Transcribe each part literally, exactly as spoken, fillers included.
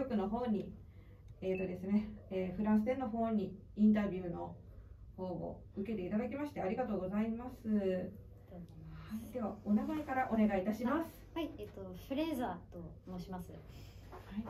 局の方に、えーとですね、えー、フランス店の方にインタビューの方を受けていただきましてありがとうございます。はい、ではお名前からお願いいたします。 はい、えっとフレーザーと申します。 はい、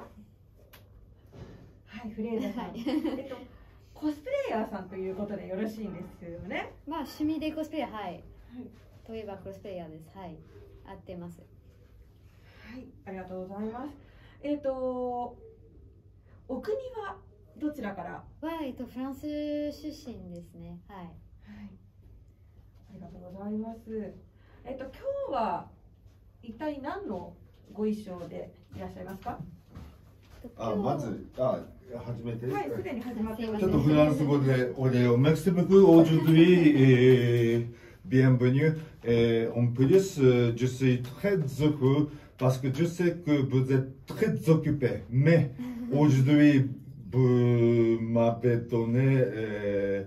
はい、フレーザーさん。えっとコスプレイヤーさんということでよろしいんですよね。 まあ趣味でコスプレイヤー、はい。はい、 とといえばコスプレイヤーです。はい。合ってます。 はい、ありがとうございます。えっとお国はどちらから？ は、えっとフランス出身ですね。はい。はい。 ありがとうございます。えっと今日は一体何のご衣装でいらっしゃいますか？ あ、まず、あ、始めて。 はい、すでに始まってます。 ちょっとフランス語でお礼を。Merci beaucoup aujourd'hui et bienvenue. Et en plus, je suis très heureux parce que je sais que vous êtes très occupé. Mais aujourd'hui, vous m'avez donné euh,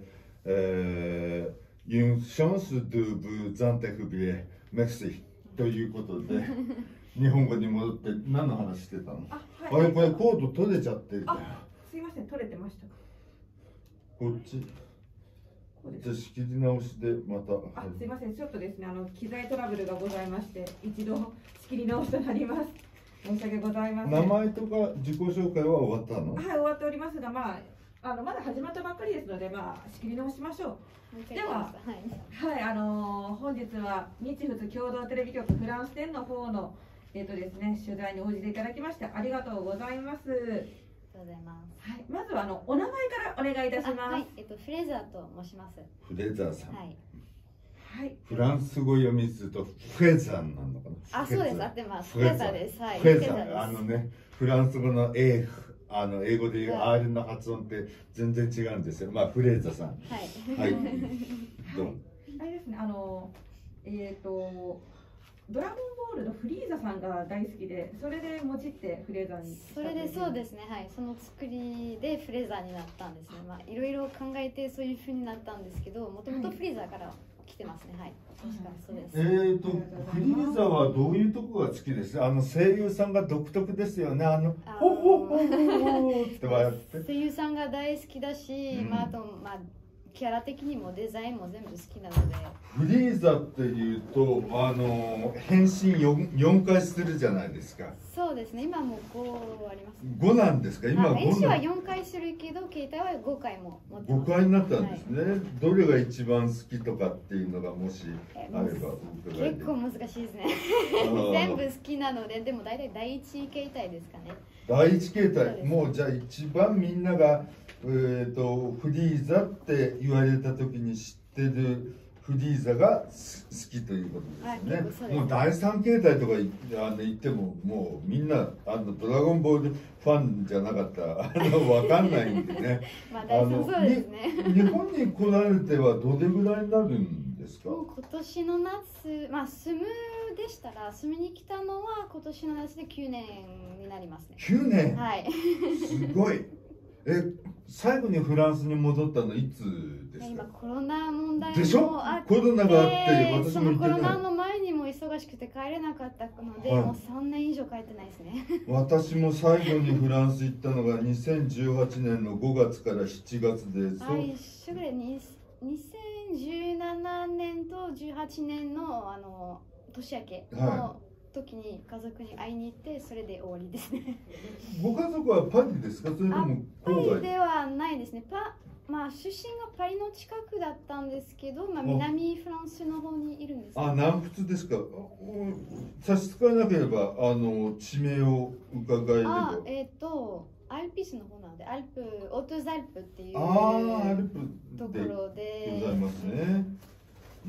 euh, une chance de vous interviewer. Merci. ということで。日本語に戻って何の話してたの？あ、はい、あれこれコード取れちゃってる。 あ、すいません、取れてましたか。 こっち。じゃあ仕切り直しでまた。 あ、すいません、ちょっとですね、あの機材トラブルがございまして、一度仕切り直しとなります。申し訳ございません。 名前とか自己紹介は終わったの？ はい、終わっておりますが、まああのまだ始まったばっかりですので、まあ仕切り直しましょう。では、はい、はい、あのー、本日は日仏共同テレビ局フランス店の方のえっとですね、取材に応じていただきましてありがとうございます。ありがとうございます。 はい、まずはあのお名前からお願いいたします。 はい、えっとフレーザーと申します。 フレーザーさん。 はい。 はい。 フランス語読みするとフレーザーなのかな。 あ、そうです。合ってます。フレーザーです。はい。 フレーザー。あのね、フランス語の A、あの英語で言う R の発音って全然違うんですよ。まあフレーザーさん。はい。はい。どうも。 あれですね、あのえっと。ドラゴンボールのフリーザさんが大好きで、それでもじってフレーザーに。 それでそうですね、はい、その作りでフレーザーになったんですね。まあいろいろ考えてそういう風になったんですけど、もともとフリーザーから来てますね。はい。確かにそうです。 えっとフリーザーはどういうところが好きです？あの声優さんが独特ですよね。あのほほほほほって笑って。 声優さんが大好きだし、うん、まああとまあ。キャラ的にもデザインも全部好きなので。 フリーザっていうとあの変身 4, 4回するじゃないですか。 そうですね、今もごあります、ね、 ごなんですか？今変身はよんかいするけど携帯はごかいも持ってます。 ごかいになったんですね、はい、どれが一番好きとかっていうのがもしあれば結構難しいですね全部好きなので、でも大体第一形態ですかね。 第一形態、もうじゃあ一番みんながえー、とフリーザって言われた時に知ってるフリーザが好きということですね。はい、もう第三形態とかあの言ってももうみんなあのドラゴンボールファンじゃなかったらあの分かんないんでね。 まあ大体そうですね。 日本に来られてはどれぐらいになるんですか？ もう今年の夏、まあ住むでしたら住みに来たのは今年の夏できゅうねんになりますね。 きゅうねん。 はい。 すごい。え、最後にフランスに戻ったのいつですか？ 今コロナ問題でしょ？コロナがあって私も行ってない。 コロナの前にも忙しくて帰れなかったので、はい、もうさんねん以上帰ってないですね。 私も最後にフランス行ったのがにせんじゅうはちねんのごがつからしちがつで、 そう。一緒ぐらいににせんじゅうななねんとじゅうはちねんのあの年明けの、はい、時に家族に会いに行ってそれで終わりですね。 ご家族はパリですか？それともパリではないですね。パまあ出身がパリの近くだったんですけど、まあ南フランスの方にいるんです。 あ、南仏ですか。差し支えなければあの地名を伺えれば。 あ、えっ、ー、とアルピスの方なんで、アルプオートゥザルプっていうあアルプところでございますね。うん。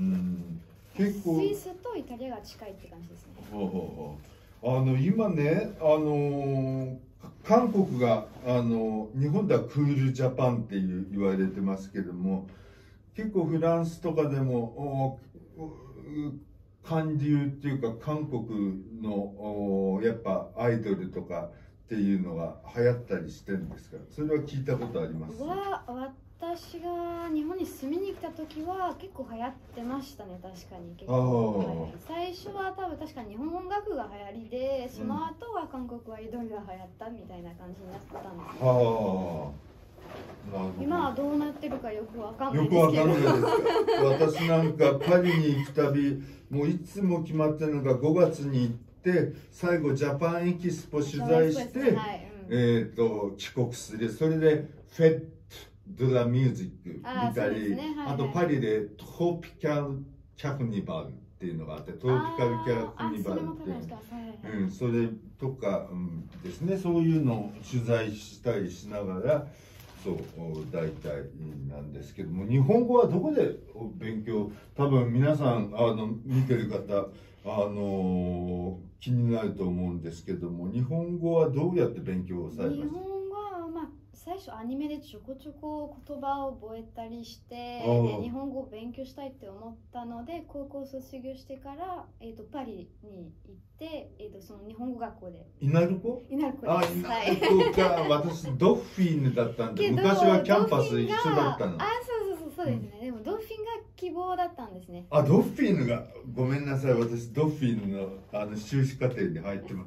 結構スイスとイタリアが近いって感じですね。 ほうほうほう。あの今ね、あのー、韓国があの日本ではクールジャパンっていう言われてますけども、結構フランスとかでも韓流っていうか韓国のやっぱアイドルとかっていうのが流行ったりしてるんですか？それは聞いたことあります？ わ私が日本に住みに来た時は結構流行ってましたね、確かに結構、はい、最初は多分確かに日本音楽が流行りで、その後は韓国アイドルが流行ったみたいな感じになってたんですけど、今はどうなってるかよくわかんないですけど。よくわかんないですか。私なんかパリに行くたび、もういつも決まってるのがごがつに行って、最後ジャパンエキスポ取材して、はい、うん、えっと帰国する。それでフェットドラミュージック見たり、ね、はいはい、あとパリでトロピカルキャフニバルっていうのがあって、トロピカルキャフニバルっていう、うん、それとか、うん、ですね、そういうのを取材したりしながら、そう大体なんですけども、日本語はどこで勉強、多分皆さんあの見てる方、あの気になると思うんですけども、日本語はどうやって勉強されました？ 日本語は、まあ、最初アニメでちょこちょこ言葉を覚えたりして、で日本語を勉強したいって思ったので、高校卒業してから、えー、とパリに行って、えー、とその日本語学校で。 イナルコ？ イナルコです。 あ、イナルコか。私ドッフィーヌだったんで、昔はキャンパス一緒だったの。 あ、そうそうそうそうですね。うん、でもドッフィンが希望だったんですね。 あ、ドッフィーヌが、ごめんなさい、私ドッフィーヌのあの修士課程に入ってました。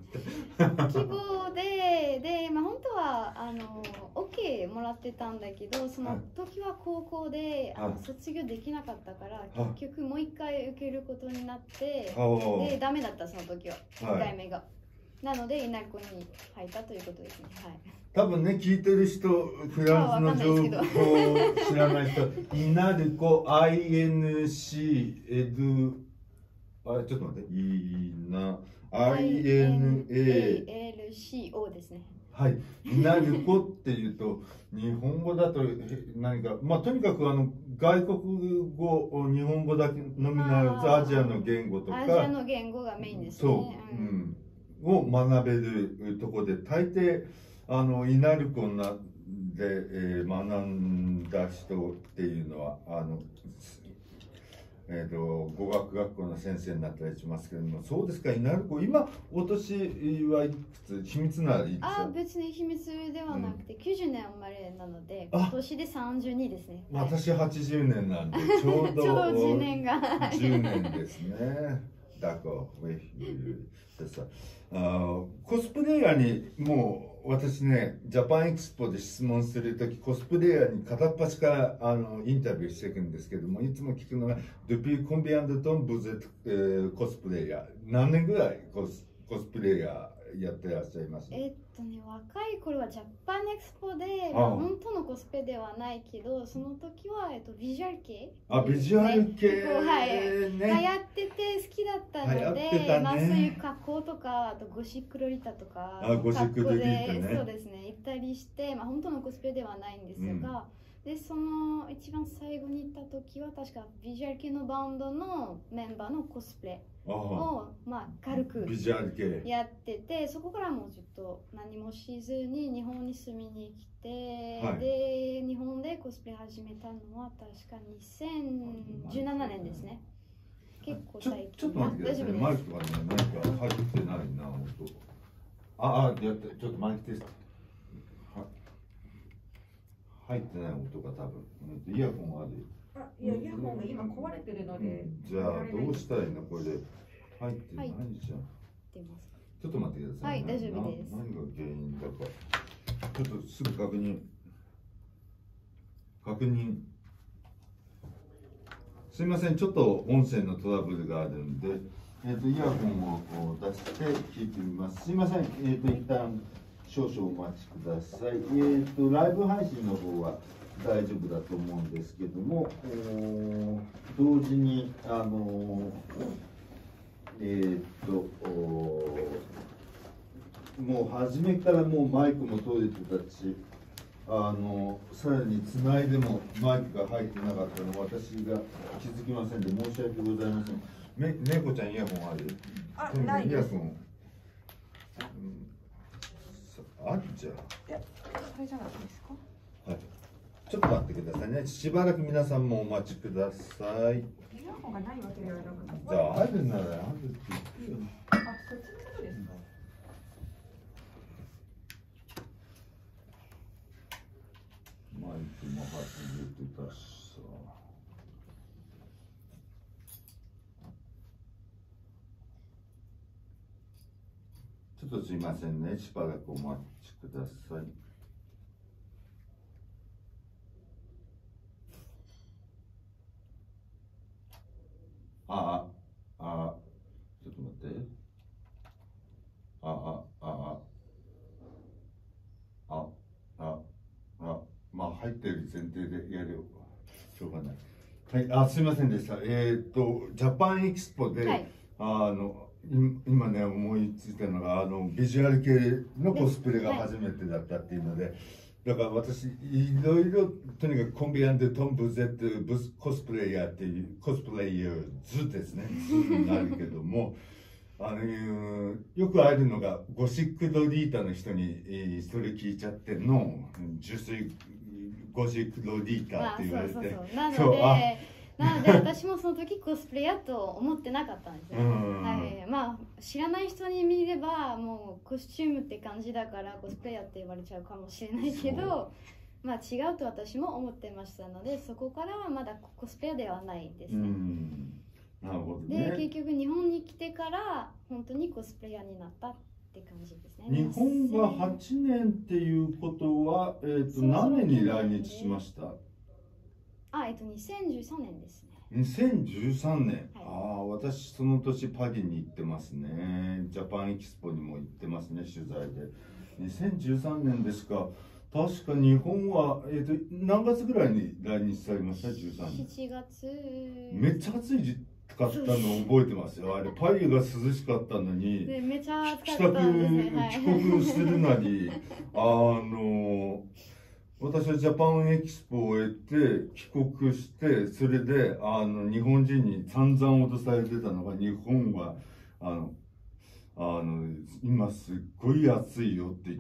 希望で、で、まあ本当はあの OK もらってたんだけど、その時は高校で、はい、あの卒業できなかったから、結局もう一回受けることになって、でダメだったその時は、いっかいめが。なのでイナルコに入ったということですね。はい。 多分ね、聞いてる人、フランスの情報を知らない人、イナルコ、アイエヌシー、エド、あれ、ちょっと待って、イナ、アイエヌエーエルシーオー ですね。 はい、イナルコっていうと、日本語だと何か、まあ、とにかくあの外国語、日本語だけのみならず、アジアの言語とか、 アジアの言語がメインですね。 そう、うん、を学べるところで、大抵、あのイナルコなで、えー、学んだ人っていうのは、あの、えーと、語学学校の先生になったりしますけれども、そうですか、イナルコ、今、お年はいくつ、秘密ならいいですか？ あ、別に秘密ではなくて、うん、きゅうじゅうねん生まれなので、今年でさんじゅうにですね。 私はちじゅうねんなんで、ちょうどちょうどじゅうねんが。 じゅうねんですね。だから、あコスプレイヤーにもう私ね、ジャパンエキスポで質問するとき、コスプレイヤーに片っ端からあのインタビューしていくんですけども、いつも聞くのが、Depuis combien de temps vous êtesコスプレイヤー？何年ぐらいコス、コスプレイヤーやってらっしゃいます？ えっとね、若い頃はジャパンエキスポで、まあ、本当のコスプレではないけど、その時は、えっと、ビジュアル系、 あ、ビジュアル系、ね、 はい、流行ってて好きだったので、ね、まあ、そういう格好とか、あとゴシックロリタとか、 あ、ゴシックロリタね、 そうですね、行ったりして、まあ、本当のコスプレではないんですが、うん、でその一番最後に行った時は確かビジュアル系のバンドのメンバーのコスプレをまあ軽くやってて、そこからもうずっと何もしずに日本に住みに来て、はい、で日本でコスプレ始めたのは確かにせんじゅうななねんですね。結構最近。 ちょっと待ってください。マイクがね、マイクが入ってないな、音。ああ、やって、ちょっとマイクテスト。入ってない音が多分、イヤホンある。 あ、いや、イヤホンが今壊れてるので。 じゃあ、どうしたらいいの？これで入ってないじゃん。ちょっと待ってください。 はい、大丈夫です。 何が原因だか。ちょっとすぐ確認。確認。すいません、ちょっと音声のトラブルがあるんで、えっと、イヤホンを出して聞いてみます。すいません、えっと、一旦。少々お待ちください。えーと、ライブ配信の方は大丈夫だと思うんですけども、同時に、あのえっ、ー、と、もう初めからもうマイクも取れてたし、あのさらにつないでもマイクが入ってなかったので、私が気づきませんで申し訳ございません。め、猫ちゃんイヤホンある？ あ、ないです。イヤホン。 あるじゃん。いや、それじゃないですか。 はい。ちょっと待ってくださいね。しばらく皆さんもお待ちください。 イヤホンがないわけではなくて。 じゃあ、あるならあるって言って。 あ、そっちのことですか。 マイクも外れてたしさ。ちょっとすいませんね、しばらくお待ちください。ああ、ああ、ちょっと待って。ああ、ああ、ああ、あ、まあ入ってる前提でやるよ。しょうがない。はい、あ、すいませんでした。えっと、ジャパンエキスポで、はい、あの、今ね、思いついたのが、あの、ビジュアル系のコスプレが初めてだったっていうので、だから私、いろいろ、とにかくコンビアンでトンブゼット、ブスコスプレイヤーっていう、コスプレイヤーズですね、ズになるけども、あの、よくあるのが、ゴシックドリータの人に、えー、それ聞いちゃっての、純粋ゴシックドリータって言われて、そうそうそうなので、なので私もその時コスプレやと思ってなかったんですよ、はい、まあ知らない人に見ればもうコスチュームって感じだからコスプレイヤーって言われちゃうかもしれないけど、まあ違うと私も思ってましたので、そこからはまだコスプレイヤーではないですね。 なるほどね。 で結局日本に来てから本当にコスプレイヤーになったって感じですね。 日本がはちねんっていうことは、えー、と何年に来日しました？ あ、えっとにせんじゅうさんねんですね。 にせんじゅうさんねん、はい、ああ、私その年パリに行ってますね。ジャパンエキスポにも行ってますね、取材で。にせんじゅうさんねんですか。確か日本は、えー、と何月ぐらいに来日されました？じゅうさんねん。 しちがつ。 めっちゃ暑いかったの覚えてますよ。あれパリが涼しかったのに、 ね、めちゃ暑かったんですね、はい、 帰国するなりあの私はジャパンエキスポを終えて帰国して、それであの日本人に散々脅されてたのが、日本はあのあの今すっごい暑いよって言って、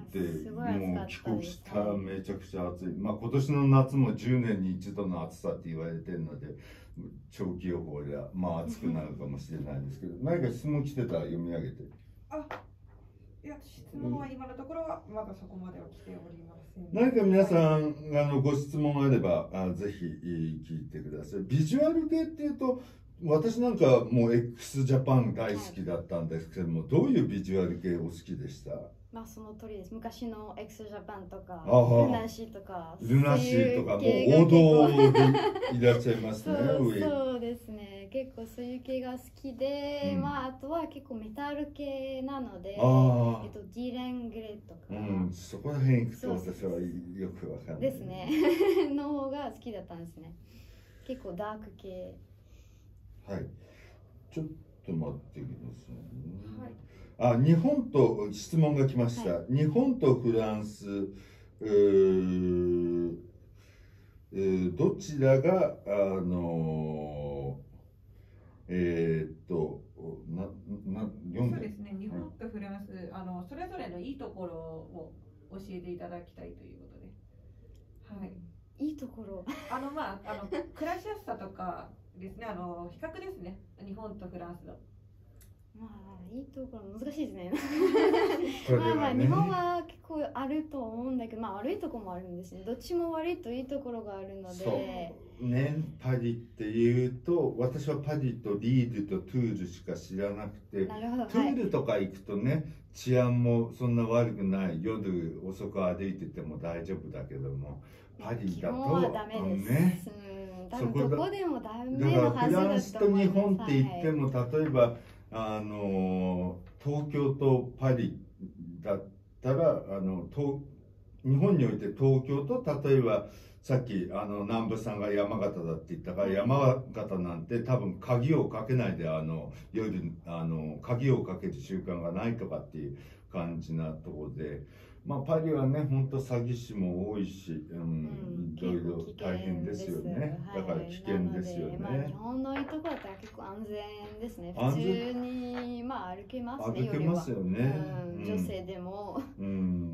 もう帰国したらめちゃくちゃ暑い。まあ今年の夏もじゅうねんに一度の暑さって言われてるので、長期予報ではまあ暑くなるかもしれないんですけど、何か質問来てたら読み上げて。 あ、いや、質問は今のところはまだそこまでは来ておりません。 何か皆さんあのご質問があればあぜひ聞いてください。ビジュアル系っていうと、私なんかもう X ジャパン大好きだったんですけども、はい、どういうビジュアル系お好きでした？ まあその通りです。昔の X ジャパンとかルナシーとかルナシーとかもう王道でいらっしゃいますね。 そう、そうですね。結構そういう系が好きで、うん、まああとは結構メタル系なので、えっとディレン・グレーとか、 うん、そこら辺行くと私はよくわかんないですねの方が好きだったんですね。結構ダーク系。 はい、ちょっと待ってくださいね。はい、あ、日本と質問が来ました。はい、日本とフランス、えーえー、どちらがあのえー、っとなな読んでそうですね。日本とフランス、はい、あのそれぞれのいいところを教えていただきたいということで。はい。 いいところ。 あのまああの暮らしやすさとか。ですね、あの比較ですね、日本とフランスの。 まあいいところ難しいですね。まあまあ日本は結構あると思うんだけど、まあ悪いところもあるんですね。どっちも悪いといいところがあるので。 そうね、パリっていうと、私はパリとリールとトゥールしか知らなくて、 なるほど、 トゥールとか行くとね、治安もそんな悪くない、夜遅く歩いてても大丈夫だけども、パリだとね、 そこどこでもダメだからフランスと日本って言っても、例えばあの東京とパリだったら、あの東日本において東京と例えばさっきあの南部さんが山形だって言ったから、山形なんて多分鍵をかけないであの夜あの鍵をかける習慣がないとかっていう感じなところで。まあパリはね、本当詐欺師も多いし、うん、いろいろ大変ですよね。だから危険ですよね。 まあ、日本のいいところだったら結構安全ですね。普通にまあ歩けますね。 歩けますよね。 うん、女性でも、うん、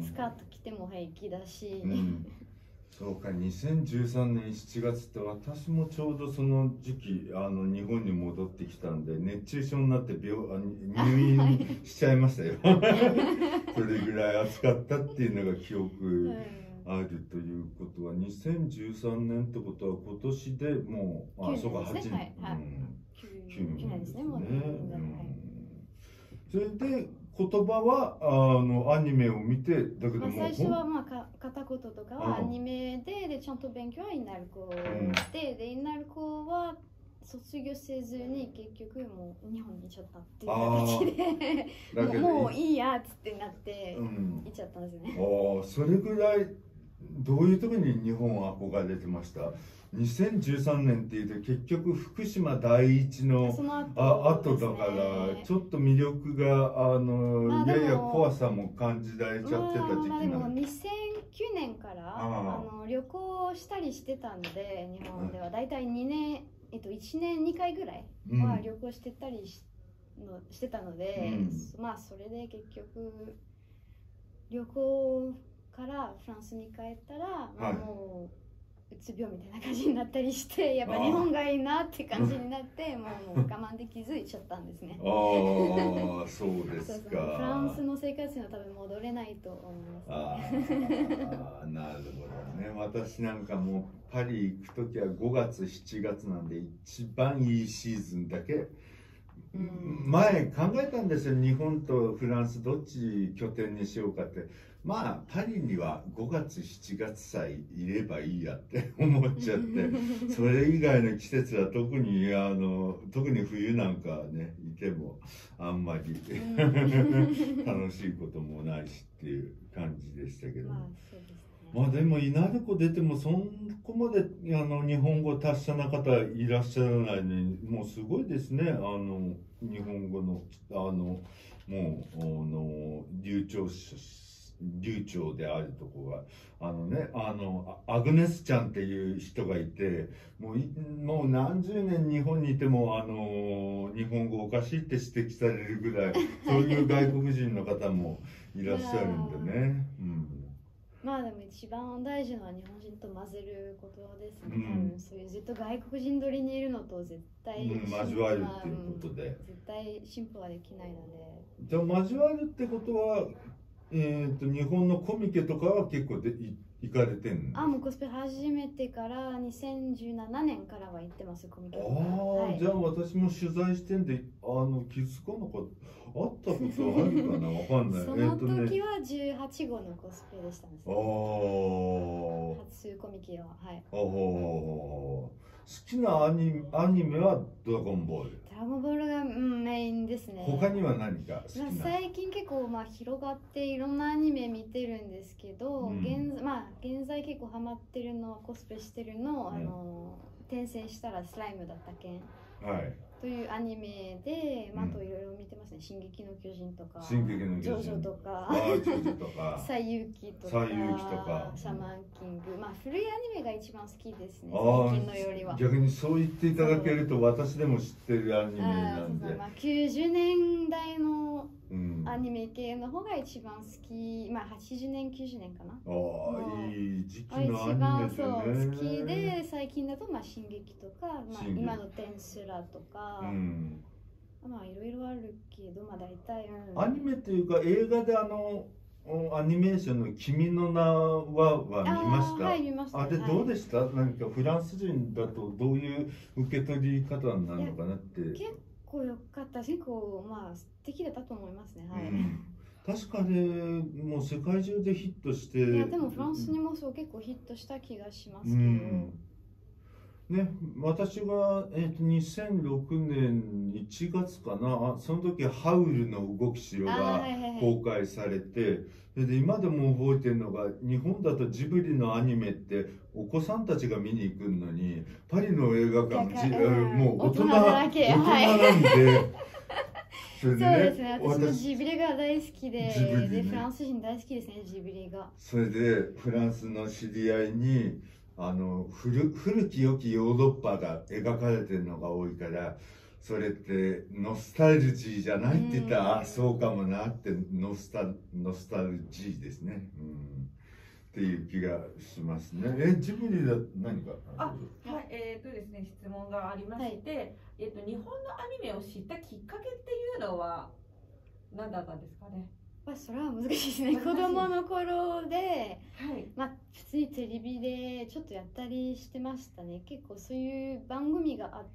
スカート着ても平気だし。うんそうか、にせんじゅうさんねんしちがつって私もちょうどその時期あの日本に戻ってきたんで、熱中症になって病入院しちゃいましたよ。それぐらい暑かったっていうのが記憶あるということは、にせんじゅうさんねんってことは今年でもう、あ、そうか、はちねん、 はいはい、 きゅうねんですね。 もうね、 それで言葉はあのアニメを見て、だけども、 まあ、最初はまあか片言とかはアニメで、でちゃんと勉強はインナルコで、でインナルコは卒業せずに結局もう日本に行っちゃったっていう形でもう、もういいやっつってなって行っちゃったんですね。 ああ、それぐらいどういう時に日本は憧れてました？にせんじゅうさんねんっていうと結局福島第一のあ後だからちょっと魅力があの、まあ、やや怖さも感じられちゃってた時期なの。まあ、でもにせんきゅうねんからあの旅行したりしてたんで、日本ではだいたいにねん、えっと、いちねんにかいぐらいは旅行してたり し,、のしてたので、うん、まあそれで結局旅行からフランスに帰ったら、まあ、もううつ病みたいな感じになったりして、やっぱ日本がいいなって感じになってもうもう我慢できずいちゃったんですね。 ああ、そうですか。そうそう、フランスの生活には多分戻れないと思います、 ね。ああ、なるほどね。私なんかもうパリ行くときはごがつしちがつなんで一番いいシーズンだけ、うん、前考えたんですよ。日本とフランスどっち拠点にしようかって。まあパリにはごがつしちがつさえいればいいやって思っちゃってそれ以外の季節は特にあの特に冬なんかねいてもあんまり楽しいこともないしっていう感じでしたけど、まあそうですね。まあでも稲子出てもそこまであの日本語達者な方いらっしゃらないのにもうすごいですね。あの日本語のあのもうあの流暢流暢であるとこがあのね、あのアグネスちゃんっていう人がいて、もうもう何十年日本にいてもあの日本語おかしいって指摘されるぐらいそういう外国人の方もいらっしゃるんでね。うん、 まあでも一番大事なのは日本人と混ぜることですね。うん、多分そういうずっと外国人取りにいるのと絶対、 うん、交わるっていうことで、 絶対進歩はできないので。 じゃあ交わるってことは。えー、と日本のコミケとかは結構でい行かれてんの？ あ、もうコスプレ始めてからにせんじゅうななねんからは行ってます、コミケ。ああ、はい、じゃあ私も取材してんであの気づかなかったあったことあるかなわかんない。 その時はじゅうはち号のコスプレでしたね。ああ、初コミケは、はい。ああ、 好きなアニアニメはドラゴンボール。 ドラゴンボールが、うん、メインですね。 他には何か好きな？ 最近結構まあ広がっていろんなアニメ見てるんですけど、うん、現, まあ、現在結構ハマってるのはコスプレしてるの、うん、あの転生したらスライムだったけん、はい、というアニメで、まあ、あといろいろ見てますね。進撃の巨人とか、 進撃の巨人、 ジョジョとか、 ジョジョとか、 西遊記とか、 西遊記とか、 シャマンキング、まあ古いアニメが一番好きですね。最近のよりは。 逆にそう言っていただけると私でも知ってるアニメなんで、 まあ、きゅうじゅうねんだいのアニメ系の方が一番好き、まあはちじゅうねんきゅうじゅうねんかな。ああ、いい時期のアニメですね。 一番そう好きで、最近だとまあ進撃とか、まあ、今のテンスラとか、うん、まあいろいろあるけど、まあ大体、 うん、アニメっていうか映画であのアニメーションの君の名はは見ました。 はい、見ました。 あれどうでした？はい、何かフランス人だとどういう受け取り方になるのかなって。 結構良かった。結構まあ素敵だったと思いますね。はい。うん、確かにもう世界中でヒットして。 いやでもフランスにもそう結構ヒットした気がしますけど。うんね、私が、えー、とにせんろくねんいちがつかな、その時ハウルの動きしろが公開されて、で今でも覚えてるのが日本だとジブリのアニメってお子さんたちが見に行くのにパリの映画館もう大人大人なんで。 それでね、そうですね、私もジブリが大好きで、ね、でフランス人大好きですね、ジブリが。 それでフランスの知り合いにあの 古, 古き良きヨーロッパが描かれてるのが多いからそれってノスタルジーじゃないって言ったら、あそうかもなってノスタノスタルジーですね、うん、っていう気がしますね。えジブリだ何かあはいえー、とですね質問がありまして、はい、えー、と日本のアニメを知ったきっかけっていうのは何だったんですかね？ まあ、それは難しいですね。子供の頃で、はい、まあ、 普通にテレビでちょっとやったりしてましたね。結構そういう番組があって、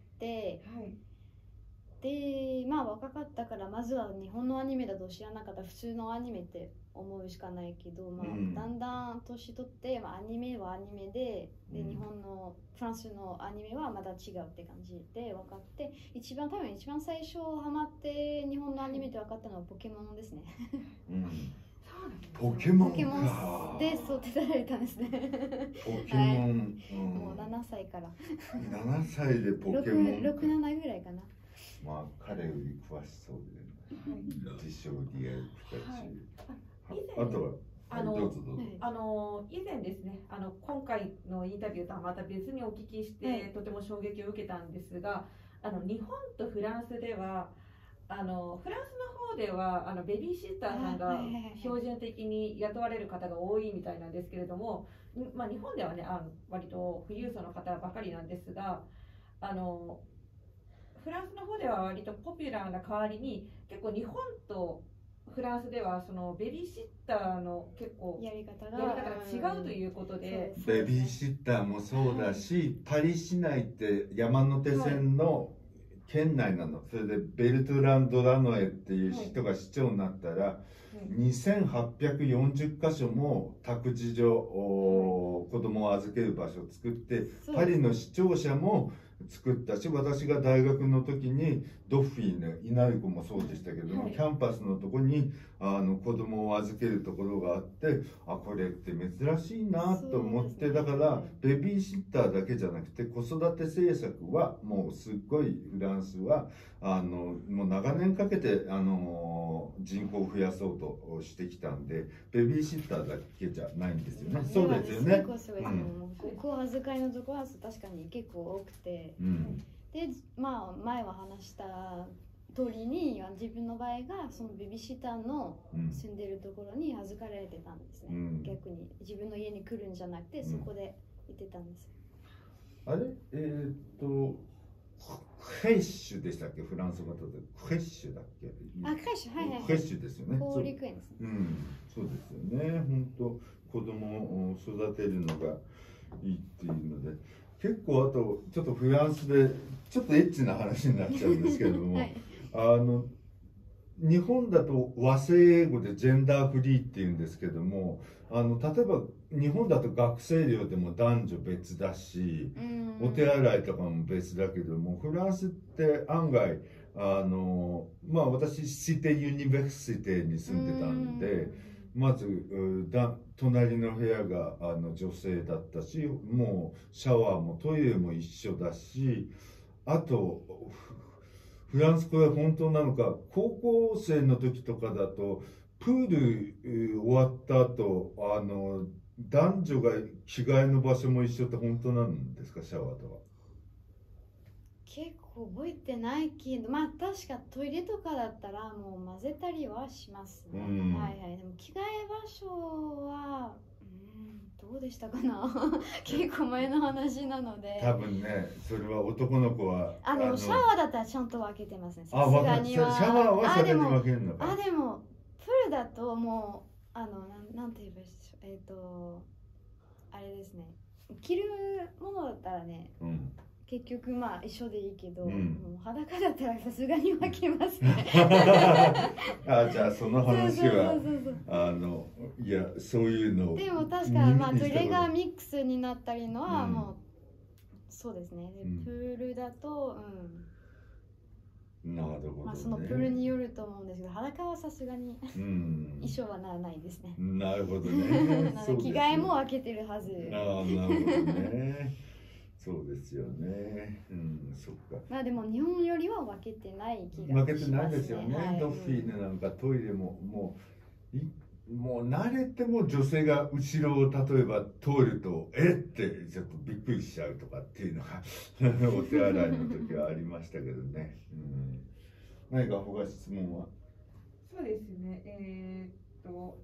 はい、 でまあ若かったからまずは日本のアニメだと知らなかった普通のアニメって思うしかないけど、まあ、うん、だんだん年取って、まあ、アニメはアニメで、で日本のフランスのアニメはまた違うって感じで分かって、一番多分一番最初ハマって日本のアニメって分かったのはポケモンですね。 うんポケモンポケモンで育てられたんですね。 ポケモン、はい、 うん、もうななさいから。 ななさいでポケモン。 ろく、ななぐらいかな。 まあ彼より詳しそうで、ね、自称リアルピカチュウ。あとは。 あの、あの以前ですね、あの今回のインタビューとはまた別にお聞きして、はい、とても衝撃を受けたんですが、あの日本とフランスではあのフランスの方ではあのベビーシッターさんが標準的に雇われる方が多いみたいなんですけれども、まあ、日本ではねあの割と富裕層の方ばかりなんですが、あのフランスの方では割とポピュラーな代わりに結構日本とフランスではそのベビーシッターの結構やり方が違うということで、 ベビーシッターもそうだし、パリ市内って山手線の県内なの。それでベルトランド・ラノエっていう人が市長になったら、にせんはっぴゃくよんじゅっかしょも託児所、子供を預ける場所を作って、パリの市庁舎も作ったし、私が大学の時にドッフィーの稲荷子もそうでしたけども、はい、キャンパスのとこにあの子供を預けるところがあって、あこれって珍しいなと思って、ね、だからベビーシッターだけじゃなくて子育て政策はもうすっごいフランスはあのもう長年かけてあの人口を増やそうとしてきたんで、ベビーシッターだけじゃないんですよね。そうですよね。 子預かりのところは確かに結構多くて、うん、でまあ前は話した通りに自分の場合がそのベビーシッターの住んでるところに預かられてたんですね、うん、逆に自分の家に来るんじゃなくてそこで行ってたんです、 うん、あれえー、っとクレッシュでしたっけ、フランス語だとクレッシュだっけ。 あ、クレッシュ、はいはい、はい、 クレッシュですよね。 保育園ですね。 うん、そうですよね。本当子供を育てるのがいいっていうので、結構あとちょっとフランスでちょっとエッチな話になっちゃうんですけれども、はい、あの日本だと和製英語でジェンダーフリーっていうんですけども、あの例えば日本だと学生寮でも男女別だし、お手洗いとかも別だけども、フランスって案外あのまあ私シテユニバーシティに住んでたんで、まずだ隣の部屋があの女性だったし、もうシャワーもトイレも一緒だし、あとフランス語は本当なのか、高校生の時とかだとプール終わった後あの男女が着替えの場所も一緒って本当なんですか、シャワーとは。 結構覚えてないけど、まあ確かトイレとかだったらもう混ぜたりはしますね、うん、はいはい。でも着替え場所はうんどうでしたかな結構前の話なので。 多分ね、それは男の子はあのシャワーだったらちゃんと分けてますね。 さすがには。シャワーはそれに分けるのか。 あでもプールだともうあのなんなんて言えばいいでしょう、えっ、ー、とあれですね、着るものだったらね、うん、結局まあ一緒でいいけど、うん、もう裸だったらさすがに分けますねあじゃあその話はあのいやそういうのでも確かまあトイレがミックスになったりのはもう、うん、そうですね。プールだとうんなるほどね。 まあそのプールによると思うんですけど、裸はさすがに一緒はならないですね。 なるほどね。 着替えも開けてるはず。 ああなるほどね。そうですよね。うん、そっか。 まあでも日本よりは分けてない気がしますね。 分けてないですよね。はい、ドッフィーねなんかトイレももういもう慣れても女性が後ろを例えば通るとえってちょっとびっくりしちゃうとかっていうのがお手洗いの時はありましたけどね。うん、何か他質問は？ そうですね。えー、っと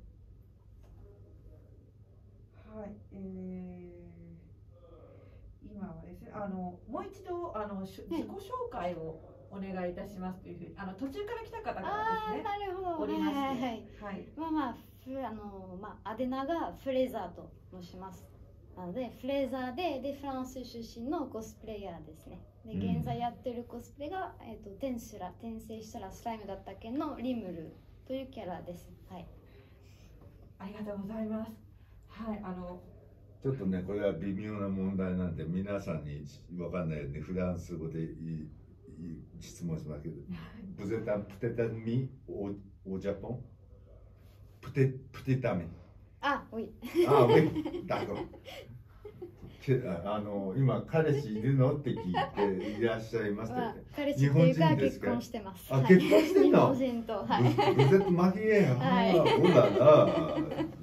はいえー。今はですね、あのもう一度あの自己紹介をお願いいたしますというふうに、あの途中から来た方からですね。 あなるほど。 おりまして、 はいはいはい。はい、まあまああのまああで名がフレーザーと申します。 なのでフレーザーででフランス出身のコスプレイヤーですね。で現在やってるコスプレが、えー、と転生ら転生したらスライムだったっけのリムルというキャラです。はい。 ありがとうございます。はい、あのちょっとね、これは微妙な問題なんで、皆さんに分かんないようにフランス語でいい質問しますけど、vous êtes un petit ami au, au Japon? Petit, petit ami. あ、oui. あ、oui. D'accord. あの今彼氏いるのって聞いていらっしゃいますけど、ね、 彼氏っていうか結婚してます。 あ、結婚してんの？ 日本人と、はい。 vous êtes marié? はい。 おらら。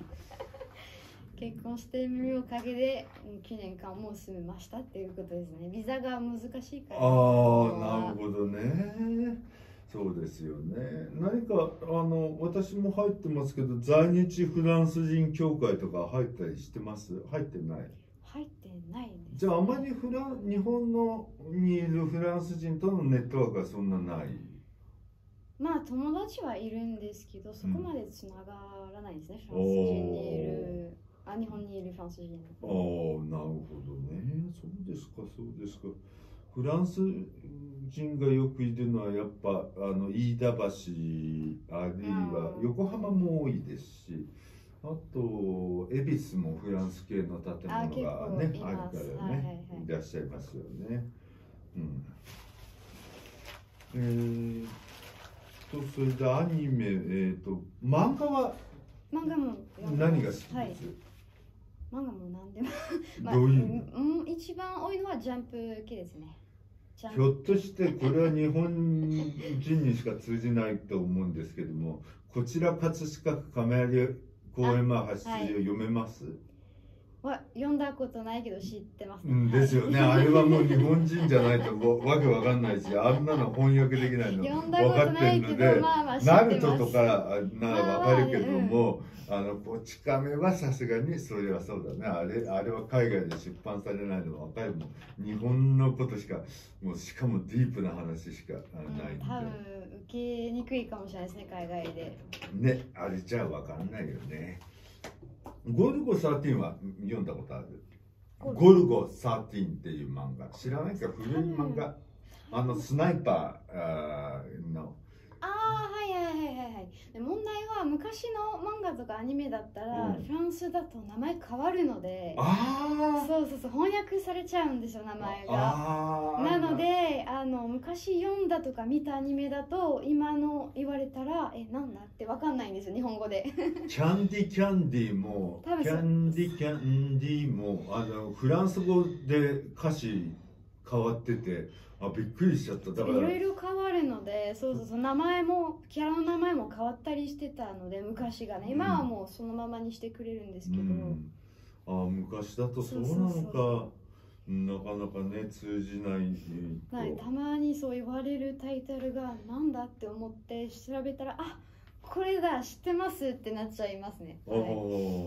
結婚してみるおかげできねんかんも住めましたっていうことですね。ビザが難しいから、ね。 ああ、なるほどね。そうですよね。何かあの私も入ってますけど、在日フランス人協会とか入ったりしてます？入ってない？ 入ってないです、ね。 じゃああまりフラン日本のにいるフランス人とのネットワークはそんなない？ まあ友達はいるんですけど、そこまでつながらないですね。フランス人にいる。あ、日本にいるフランス人。 ああ、なるほどね。そうですか、そうですか。フランス人がよくいるのはやっぱあの飯田橋あるいは横浜も多いですし、あと恵比寿もフランス系の建物がね あ, あるからね、はいはいはい、いらっしゃいますよね。うん。えー、とそれでアニメ、えー、と漫画は漫画も何が好きです？はい、 漫画も何でもまあ、どういう、 うん、一番多いのはジャンプ系ですね。 ひょっとしてこれは日本人にしか通じないと思うんですけども、こちら葛飾区亀有公園前発出を読めます？ は読んだことないけど知ってます、 ね。うん、ですよね。あれはもう日本人じゃないとわけわかんないし、あんなの翻訳できないの分かってるので、まあまあナルトとかならわかるけども、まあまあうん、あのこち亀はさすがにそれはそうだね。あれあれは海外で出版されないの分かるもん。日本のことしか、もうしかもディープな話しかないんで。 うん、多分受けにくいかもしれないですね、海外で。 ね、あれじゃわかんないよね。ゴルゴじゅうさんは読んだことある？ゴルゴじゅうさんっていう漫画知らないか？古い漫画、あのスナイパーの。 ああ、はいはいはいはいはい。で問題は昔の漫画とかアニメだったら、うん、フランスだと名前変わるので、あそうそうそう翻訳されちゃうんですよ、名前が。なのであの昔読んだとか見たアニメだと今の言われたらえなんだってわかんないんですよ、日本語で。 キャンディキャンディもキャンディキャンディもあのフランス語で歌詞変わってて。あ、びっくりしちゃった。だからいろいろ変わるので、そうそうそう、名前もキャラの名前も変わったりしてたので、昔がね、今はもうそのままにしてくれるんですけど、うん、 あ、昔だとそうなのか。なかなかね通じないと、 はい、たまにそう言われるタイトルがなんだって思って調べたら、あ、これだ知ってますってなっちゃいますね。はい、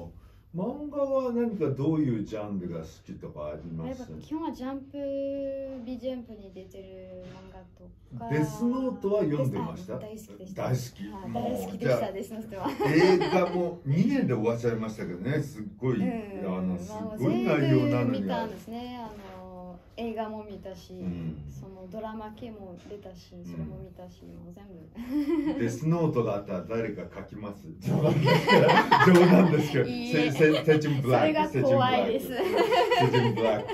漫画は何かどういうジャンルが好きとかあります？やっぱ基本はジャンプ、ビジャンプに出てる漫画とか。 デスノートは読んでました？ 大好きでした。 大好き。 大好きでした、デスノートは。 映画もにねんで終わっちゃいましたけどね、すっごい、うん、あのすごい内容なのに。 見たんですね。あの映画も見たし、うん、そのドラマ系も出たし、それも見たし、うん、もう全部。 デスノートがあったら誰か書きます？冗談ですけど。冗談ですけど。 いいえ、それが怖いです。 セジンブラッ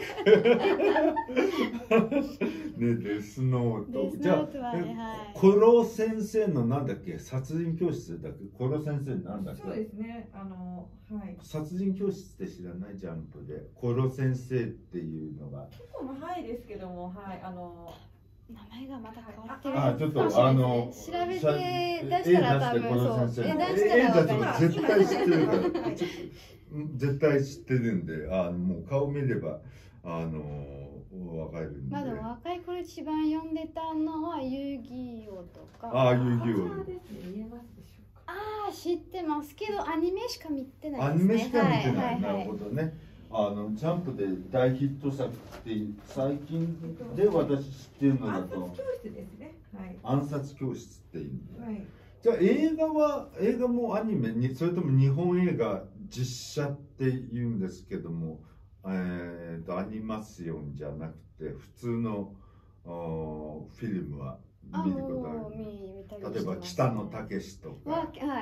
ク。ね、デスノート。じゃあ、コロ先生のなんだっけ、殺人教室だっけ、コロ先生なんだっけ。 そうですね。あの、はい。 殺人教室って知らない？ジャンプでコロ先生っていうのが。 結構前ですけども、はい、あの。 名前がまた変わってる。 あ、ちょっとあの調べて出したら多分そう。 え、出したら絶対知ってるから。絶対知ってるんで、あのもう顔見ればあのわかるんで。 まだ若い頃一番読んでたのは遊戯王とか。 ああ、遊戯王。 ああ、知ってますけどアニメしか見てないですね。アニメしか見てない。なるほどね。あのジャンプで大ヒット作って最近で私知ってるのだと暗殺教室ですね。はい。 暗殺教室っていう。 はい。 じゃあ映画は映画もアニメにそれとも日本映画実写っていうんですけどもえー、とアニマションじゃなくて普通のおフィルムは見ることある、ね、例えば北野武とか。 はいはいはい、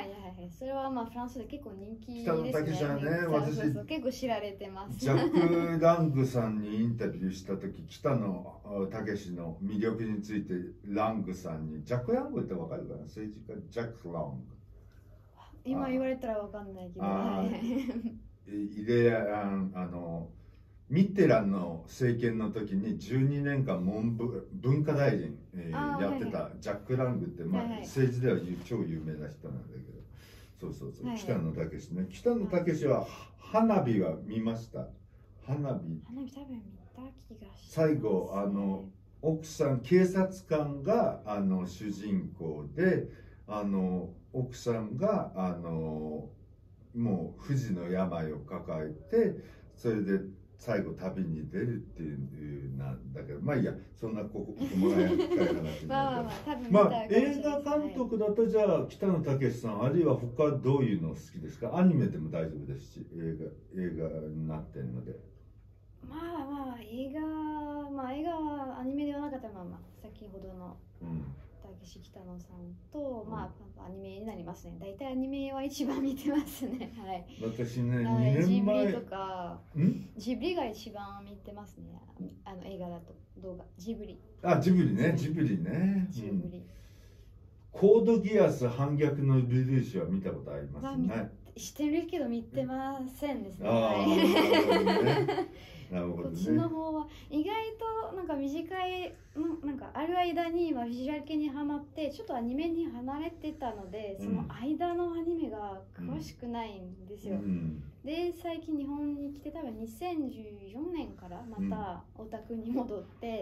それはまあフランスで結構人気ですね。 北野武はね、私そうそう結構知られてます。 ジャック・ラングさんにインタビューした時、北野武の魅力についてラングさんに、ジャック・ラングってわかるかな、政治家ジャック・ラング。 今言われたらわかんないけど。 いでああのミッテランの政権の時にじゅうにねんかん文部文化大臣、えー、やってたジャック・ラングって、まあ、はいはい、政治では超有名な人なんだけど、そうそうそう、はいはい、北野武ね。北野武は花火は見ました。花火。 花火多分見た気がします、ね。 最後あの奥さん警察官があの主人公で、あの奥さんがあのもう不治の病を抱えて、それで最後旅に出るっていうなんだけど、まあいいや、そんなここ細かい話になってまあ、まあ、映画監督だとじゃあ北野武さん、あるいは他どういうの好きですか？アニメでも大丈夫ですし、映画映画になってるので。 まあまあ映画まあ映画はアニメではなかったら、まあまあ先ほどの、うん武北野さんと、うん、まあアニメになりますね。大体アニメは一番見てますね。はい。 私ね、 にねんまえジブリとか、ジブリが一番見てますね。あの映画だと動画ジブリ。 あ、ジブリね、ジブリね。 ジブリ。うん、 コードギアス反逆のルルーシュは見たことありますね。 知ってるけど見てませんですね。 ああ、なるほどね。なるほどね。 こっちの方は意外となんか短いなんかある間にビジュアル系にハマってちょっとアニメに離れてたので、その間のアニメが詳しくないんですよ。うん、で最近日本に来て多分にせんじゅうよねんからまたオタクに戻って、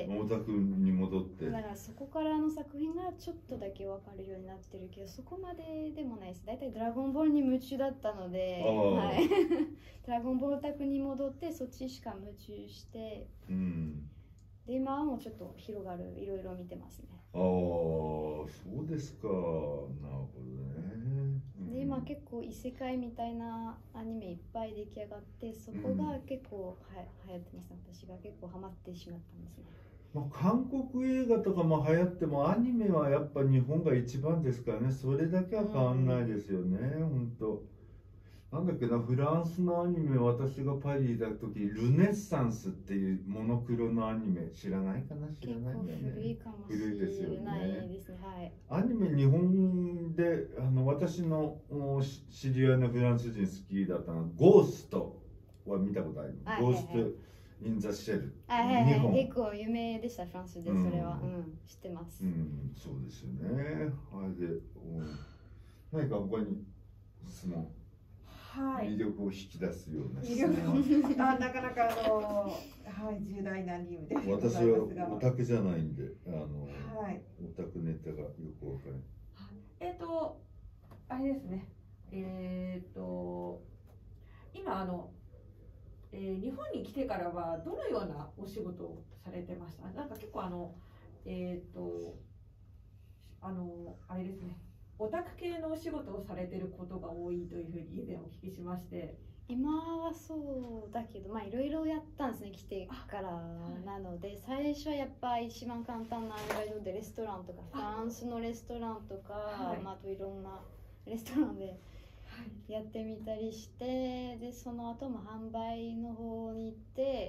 うん、オタクに戻ってだからそこからの作品がちょっとだけ分かるようになってるけど、そこまででもないです。大体ドラゴンボールに夢中だったので、はい、ドラゴンボールオタクに戻ってそっちしか夢中して、うん、で今はもうちょっと広がるいろいろ見てますね。 ああ、そうですか。なるほどね。 うん、で今結構異世界みたいなアニメいっぱい出来上がって、そこが結構は流行ってますね。私が結構ハマってしまったんですね。 まあ、韓国映画とかも流行ってもアニメはやっぱ日本が一番ですからね。それだけは変わんないですよね、うん、本当。なんだっけな、フランスのアニメ、私がパリにいた時、ルネッサンスっていうモノクロのアニメ、知らないかな、知らないんだよね。 古いかもしれない古いですよね。 はい、 アニメ、日本で、あの私の知り合いのフランス人好きだったのは、ゴーストは見たことあります。ゴースト・イン・ザ・シェル。 日本。結構有名でした、フランスで、それは。うん、うん、知ってます。 うん、そうですよね。あれで、うん、何か他に質問。はい、魅力を引き出すような質問あなかなかあの、はい、重大な任務で私はオタクじゃないんで、あの、はい、オタクネタがよくわかる。 えっ、ー、とあれですね、えっ、ー、と今あの、えー、日本に来てからはどのようなお仕事をされてました？なんか結構あのえっ、ー、とあのあれですね。オタク系のお仕事をされてることが多いというふうに以前お聞きしまして、 今はそうだけど、まあいろいろやったんですね、来てからなので、最初はやっぱ一番簡単なアメリカでレストランとかフランスのレストランとか、はい、まあ、あといろんなレストランでやってみたりして、でその後も販売の方に行って、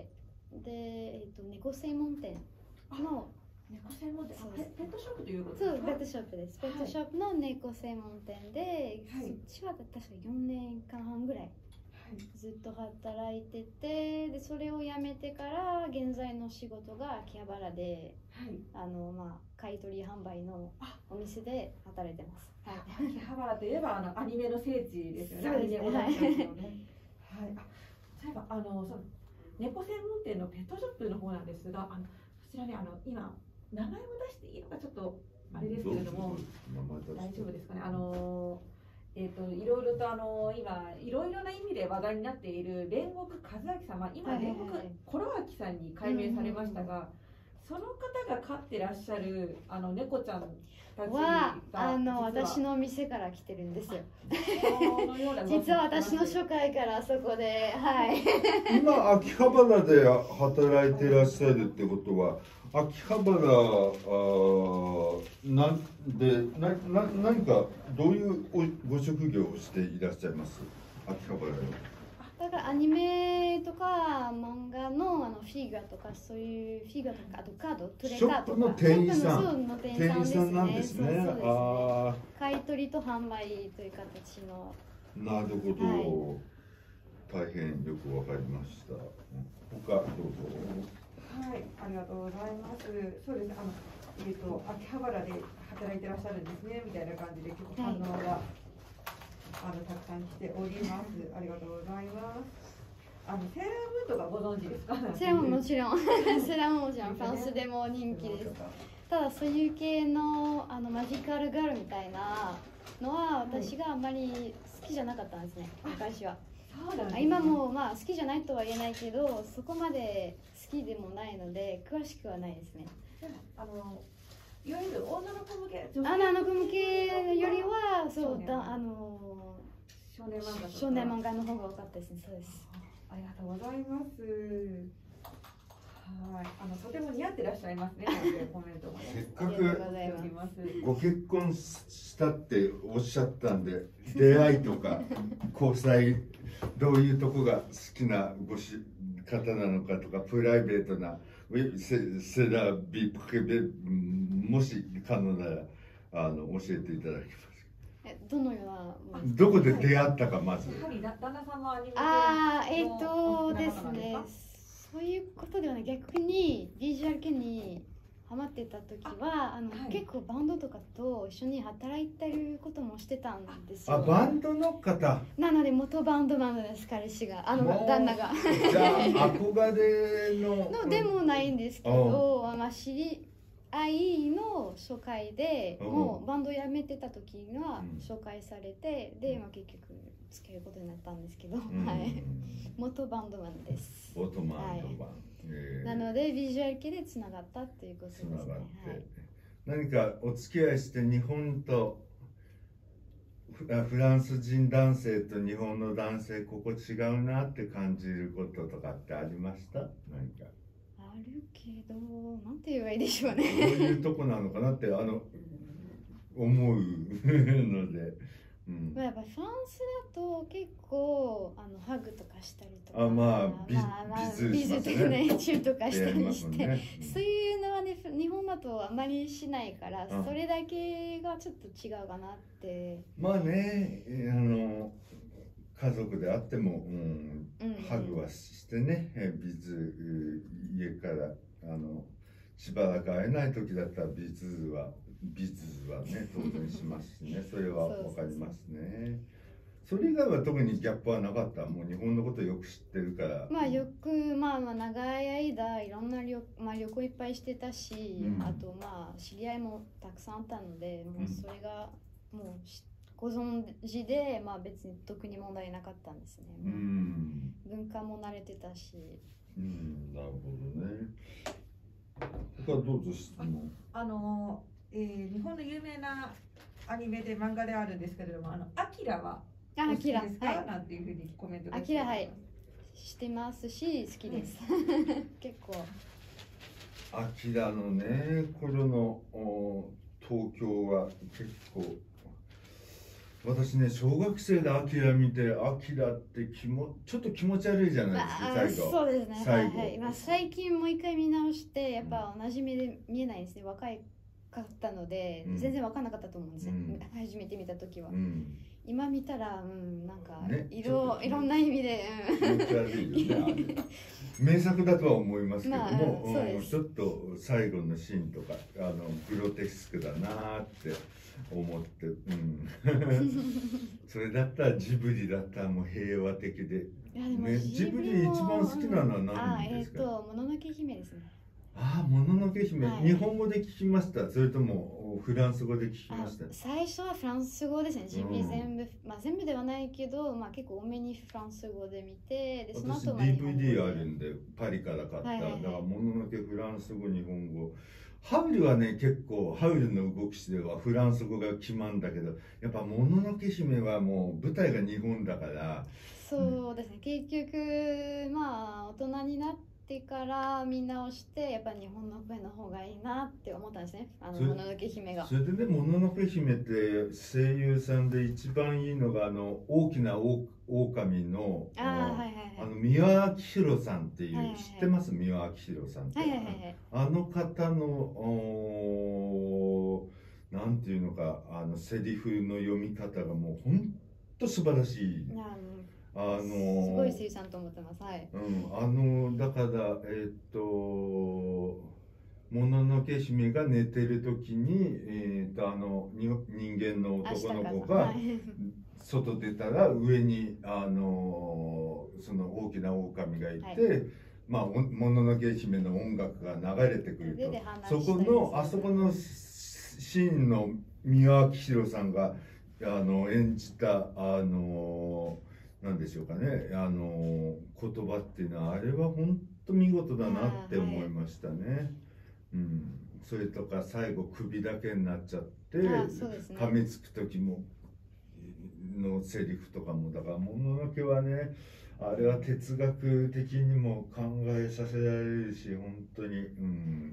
で、えっと、猫専門店の猫専門店、ペットショップということですか？そう、ペットショップです。ペットショップの猫専門店で、はい、そっちは確かよねんかんはんぐらいずっと働いてて、でそれを辞めてから現在の仕事が秋葉原で、はい、あのまあ買い取り販売のお店で働いてます。 はい、秋葉原といえばあのアニメの聖地ですよね。 そうですね。 はい。はい。あ、そういえばあのその猫専門店のペットショップの方なんですが、あのそちらね、あの今名前を出していいのかちょっとあれですけれども、大丈夫ですかね。あのえっ、ー、といろいろとあの今いろいろな意味で話題になっている煉獄和明様、今煉獄コロアキさんに改名されましたが、 その方が飼ってらっしゃるあの猫ちゃんたちはがあの私の店から来てるんですよ。 そのような実は私の初回からそこで、はい。 今秋葉原で働いてらっしゃるってことは、秋葉原あなんでなな何かどういうご職業をしていらっしゃいます？秋葉原で。 だからアニメとか漫画のあのフィギュアとかそういうフィギュアとかあとカード、トレカードとか。ショップの店員さん。 そうの店員さんなんですね。そうそうですね。あ買い取りと販売という形の。 なるほど。はい、大変よくわかりました。他どうぞ。 はい、ありがとうございます。そうですね。あのえっ、ー、と秋葉原で働いてらっしゃるんですねみたいな感じで結構反応が。はいあのたくさん来ております。ありがとうございます。あのセーラームーンとかご存知ですか？ セーラームーンもちろん、セーラームーンもちろんフランスでも人気です。ただそういう系のあのマジカルガールみたいなのは私があんまり好きじゃなかったんですね。昔は。そうなんですね、今もまあ好きじゃないとは言えないけど、そこまで好きでもないので詳しくはないですね。 あのいわゆる女の子向け、 女の子向けよりはそうだあの少年漫画少年漫画の方が多かったですね。そうです。 ありがとうございます。はい、あのとても似合ってらっしゃいますね。コメントもせっかくご結婚したっておっしゃったんで、出会いとか交際どういうとこが好きなごし方なのかとかプライベートなセラビプケベもし可能ならあの教えていただきます。 えどのようなどこで出会ったかまず。 やはり旦那さんもアニメああえっ、ー、とですね。そういうことではない、逆にビジュアル系にハマってた時はあの、はい、結構バンドとかと一緒に働いてることもしてたんですよ。 あ、バンドの方。 なので元バンドマンです、彼氏が、あの旦那が。 じゃあ憧れののでもないんですけど、まあ知り合いの初回でもうバンド辞めてた時には紹介されて、うん、で、まあ、結局付き合うことになったんですけど、うん、はい、元バンドマンです。 元バンドマン、はいえー、なのでビジュアル系でつながったっていうことですね。 はい、何かお付き合いして日本とフランス人男性と日本の男性ここ違うなって感じることとかってありました？何かあるけどなんて言えばいいでしょうね。 どういうとこなのかなってあの思うので。うん、 まあやっぱフランスだと結構あのハグとかしたりとか、 あまあビズビズとかねチューとかしたりして、ねうん、そういうのはね日本だとあまりしないから、それだけがちょっと違うかなって。 まあねあの家族であっても、うんうん、ハグはしてねビズ家からあのしばらく会えない時だったらビズは。美術はね当然しますしね、それはわかりますね。それ以外は特にギャップはなかった。もう日本のことよく知ってるから。 まあよく、まあ、まあ長い間いろんな旅、まあ、旅行いっぱいしてたし、うん、あとまあ知り合いもたくさんあったので、もうそれがもうご存知で、まあ別に特に問題なかったんですね。うん、文化も慣れてたし。 うん、なるほどね。他どうぞ質問。 あのえー、日本の有名なアニメで漫画であるんですけれども、あのアキラはお好きですか、はい、なんていうふうにコメントでアキラはいしてますし好きです、うん、結構アキラのね頃の東京は結構私ね小学生でアキラ見てアキラって気もちょっと気持ち悪いじゃないですか、最後。 そうですね、最後、はいはい、まあ、最近もう一回見直してやっぱ同じ目で見えないんですね、若いかったので、うん、全然分かんなかったと思うんですよ、うん、初めて見た時は、うん、今見たら、うん、なんか色、ね、いろんな意味で、 うん、気持ち悪いよね名作だとは思いますけども、まあ、うん、ちょっと最後のシーンとかあのグロテスクだなって思って、うん、それだったらジブリだったらもう平和的で、 いやでもね、ジブリ一番好きなのは何ですか？ うん、あ、えっ、ー、ともののけ姫ですね。 ああ、もののけ姫、 はい日本語で聞きました。それともフランス語で聞きました。 最初はフランス語ですね。ジブリうん全部、まあ全部ではないけど、まあ結構多めにフランス語で見て、でその私後まあ日本語でディーブイディー あるんで、パリから買った。 はいはいはいだから、もののけフランス語、日本語。ハウルはね、結構、ハウルの動きしではフランス語が決まるんだけど、やっぱもののけ姫はもう舞台が日本だから、 そうですね。結局、まあ大人になってから見直して、やっぱ日本の声の方がいいなって思ったんですね。あの、 それもののけ姫が。 それでね、もののけ姫って声優さんで一番いいのが、あの、大きなオオオカミの、 ああ、はいはいはい。 あの三輪明宏さんっていう、 はいはいはい知ってます？三輪明宏さんって。 はいはいはいはい。 あの方の、おーなんていうのか、あの、セリフの読み方がもう本当素晴らしい。 いやあのすごい声優さんと思ってます。はい。 うん、あの、だから、えーっと、もののけ姫が寝てる時に、えーっと、あの、に人間の男の子が、外出たら上にあのその大きな狼がいて、はい、まあもののけ姫の音楽が流れてくると、そこのあそこのシーンの三輪明宏さんがあの演じたあのなんでしょうかね、あの言葉っていうのはあれは本当見事だなって思いましたね。はい、うん、それとか最後首だけになっちゃって、ね、噛みつく時も。のセリフとかもだからもののけはね、あれは哲学的にも考えさせられるし本当に、うん、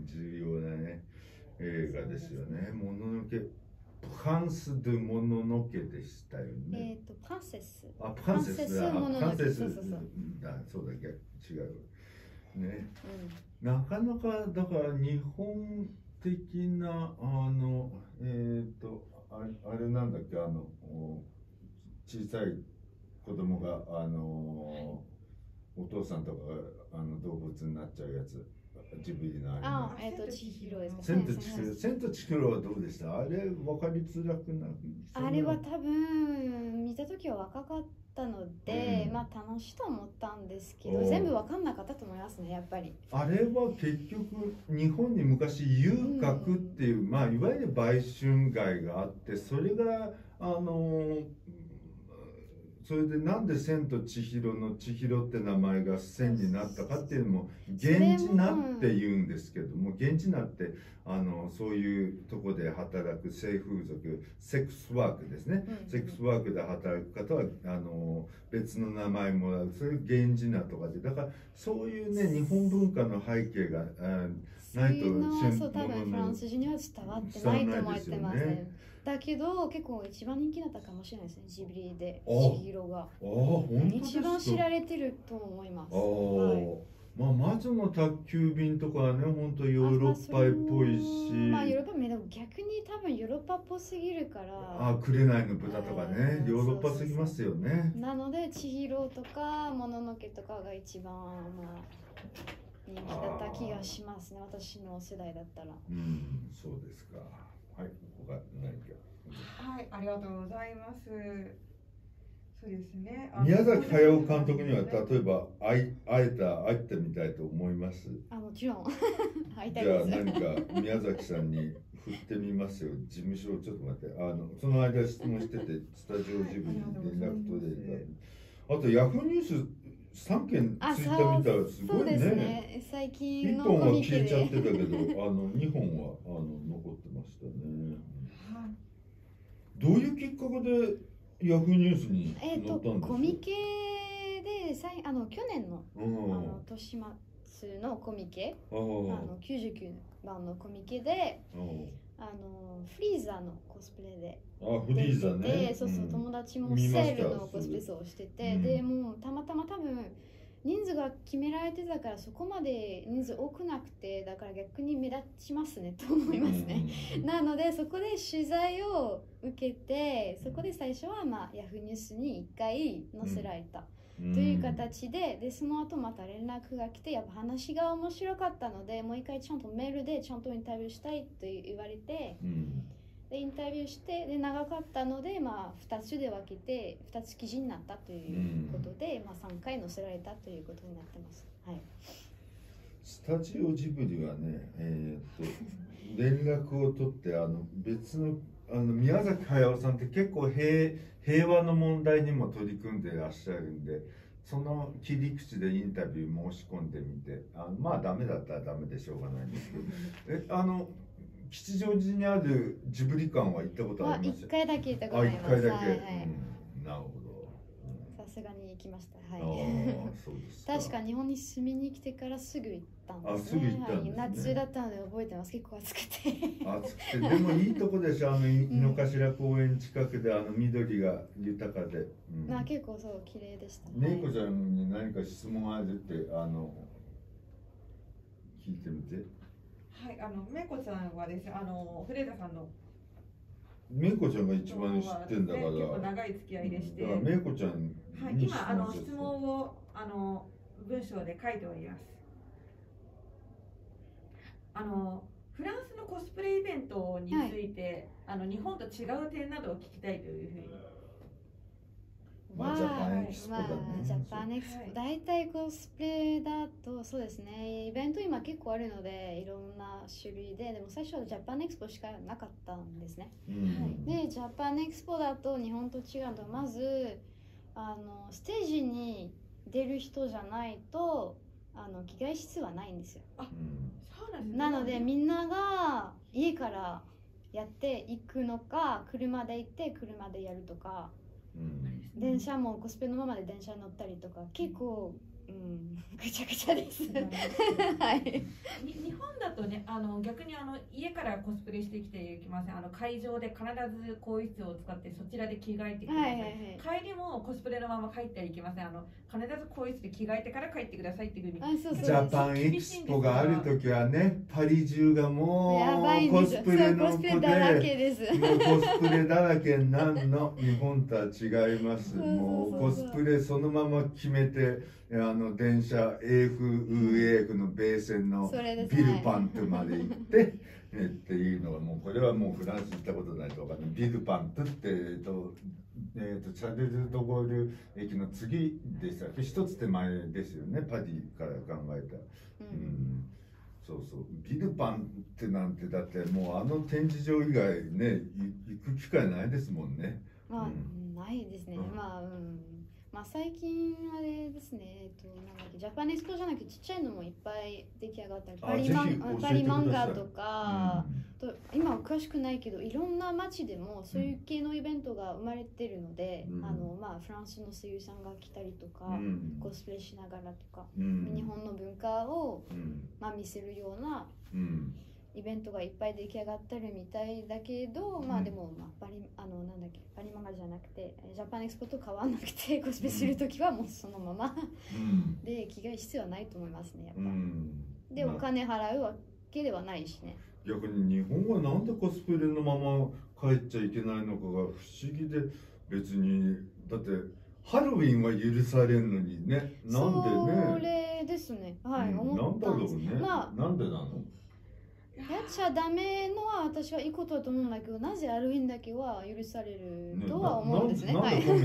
重要なね映画ですよね。もののけプランス・ドゥ・もののけでしたよね。 えっとプランセス。 あ、プランセスだ。プランセスだ。そうだっけ、違うね、うん、なかなかだから日本的なあのえっ、ー、とあれ、あれなんだっけ、あの小さい子供があのお父さんとかがあの動物になっちゃうやつ、ジブリのあれ。 あ、えっと千尋ですか。 千と千尋、千と千尋はどうでした？あれ分かりづらくなる。 あれは多分見た時は若かったので、うん、まあ楽しいと思ったんですけど、全部分かんなかったと思いますね、やっぱり。あれは結局日本に昔遊郭っていう、うん、まあいわゆる売春街があって、それがあのそれでなんで千と千尋の千尋って名前が千になったかっていうのも源氏名って言うんですけども、源氏名ってあのそういうとこで働く性風俗、セックスワークですね、うん、セックスワークで働く方はあの別の名前もらう、それ源氏名とかで、だからそういうね日本文化の背景がないとそう多分フランス人には伝わってないと思ってますね。だけど結構一番人気だったかもしれないですね、ジブリで千尋が一番知られてると思います。はい、 まあ魔女の宅急便とかはね本当ヨーロッパっぽいし、 まあヨーロッパでも逆に多分ヨーロッパっぽすぎるから、 あ紅の豚とかね、ヨーロッパすぎますよね。 なので千尋とかもののけとかが一番まあ人気だった気がしますね、私の世代だったら。 うん、そうですか。はい、他何か。 はい、ありがとうございます。そうですね。 宮崎駿監督には例えば会い会えた会ってみたいと思います。 あ、もちろん会いたいです。 じゃあ何か宮崎さんに振ってみますよ。事務所ちょっと待って、あのその間質問しててスタジオジブリに連絡取れた。あとヤフーニュースさんけんツイッター見たらすごいね。そうですね。 最近のいっぽんは消えちゃってたけど、あのにほんはあの残ってましたね。どういうきっかけでヤフーニュースに載ったんですか？えっとコミケでさいあの去年の、うん、あの年末のコミケ、あのきゅうじゅうきゅうばんのコミケで、あのフリーザのコスプレであフリーザね、 そうそう、うん、友達もセールのコスプレをしてて、うん、でもうたまたま多分人数が決められてたからそこまで人数多くなくて、だから逆に目立ちますねと思いますね、うん、なのでそこで取材を受けて、そこで最初はまあヤフーニュースにいっかい載せられた、うん、という形で、でその後また連絡が来て、やっぱ話が面白かったのでもう一回ちゃんとメールでちゃんとインタビューしたいと言われて、うんでインタビューしてで長かったので、まあ、ふたつで分けてふたつ記事になったということで、うんまあ、さんかい載せられたということになってます。はい、 スタジオジブリはね、えー、っと連絡を取ってあの別のあの宮崎駿さんって結構 平, 平和の問題にも取り組んでらっしゃるんで、その切り口でインタビュー申し込んでみて、あのまあダメだったらダメでしょうがないんですけどえあの吉祥寺にあるジブリ館は行ったことあります？ 一回だけ行ったことあります。 あ、一回だけ。 はいはい、 うん、なるほど。 さすがに行きました。はい。 そうですか。 確か日本に住みに来てからすぐ行ったんですね。 あ、すぐ行ったんですね。 はい、夏だったので覚えてます。結構暑くて。 暑くて、でもいいとこでしょ。あの井の頭公園近くであの緑が豊かで。 うん、まあ結構そう綺麗でした。 めいこちゃんに何か質問あるってあの聞いてみて。 はい、あのめいこちゃんはですね、あのフレーダさんのめいこちゃんが一番知ってんだから、 結構長い付き合いでして、 めいこちゃんはい、今あの質問をあの文章で書いております。あのフランスのコスプレイベントについて、はい、あの日本と違う点などを聞きたいというふうに。 まあ、ジャパンエキスポだね。 まあ、ジャパンエキスポ、大体コスプレだとそうですね、イベント今結構あるのでいろんな種類で、でも最初はジャパンエキスポしかなかったんですね、うん、でジャパンエキスポだと日本と違うと、まずあのステージに出る人じゃないとあの着替え室はないんですよ。あ、そうなんですね。なのでみんなが家からやっていくのか、車で行って車でやるとか、うん、電車もコスプレのままで電車に乗ったりとか、結構、うん、ぐちゃぐちゃです。はい。 日本だとね、あの逆にあの家からコスプレしてきていきません。あの会場で必ず更衣室を使ってそちらで着替えてきてください。はいはいはい、帰りもコスプレのまま帰ってはいけません。あの必ず更衣室で着替えてから帰ってくださいっていうふうに。 ジャパンエキスポがある時はね、パリ中がもうコスプレの子で、もうコスプレだらけになるの。日本とは違います。もうコスプレそのまま決めて。あの電車 エーエフウーエーエフ のベイ線のビルパントまで行ってえっていうのは、もうこれはもうフランス行ったことないと分かんない。ビルパントって、えっとえー、とチャルル・ド・ゴール駅の次でしたっけ、一つ手前ですよね、パリから考えた、うんうん、そうそう、ビルパンってなんてだってもうあの展示場以外ね行く機会ないですもんね。 まあ、うん、ないですね、うん、まあうんまあ、最近あれですね、えっと、なんだっけ、ジャパネスコじゃなくてちっちゃいのもいっぱい出来上がったり、パリマン、パリ漫画とか、うん、と今は詳しくないけどいろんな街でもそういう系のイベントが生まれてるので、うん、あのまあ、フランスの声優さんが来たりとか、うん、コスプレしながらとか、うん、日本の文化を、まあ、見せるような、うんイベントがいっぱい出来上がってるみたいだけど、まあでも、まあ、パリあのなんだっけパリマガじゃなくてジャパンエクスポと変わらなくて、コスプレするときはもうそのまま、うん、で着替え必要はないと思いますね、やっぱ、うん、で、まあ、お金払うわけではないしね。 逆に日本はなんでコスプレのまま帰っちゃいけないのかが不思議で、別にだってハロウィンは許されるのにね、なんでね。 それですね、はい、うん、 思ったんです。なんだろうね、まあ、なんでなの。 やっちゃダメのは私はいいことだと思うんだけど、なぜハロウィンだけは許されるとは思うんですね。 あのそれは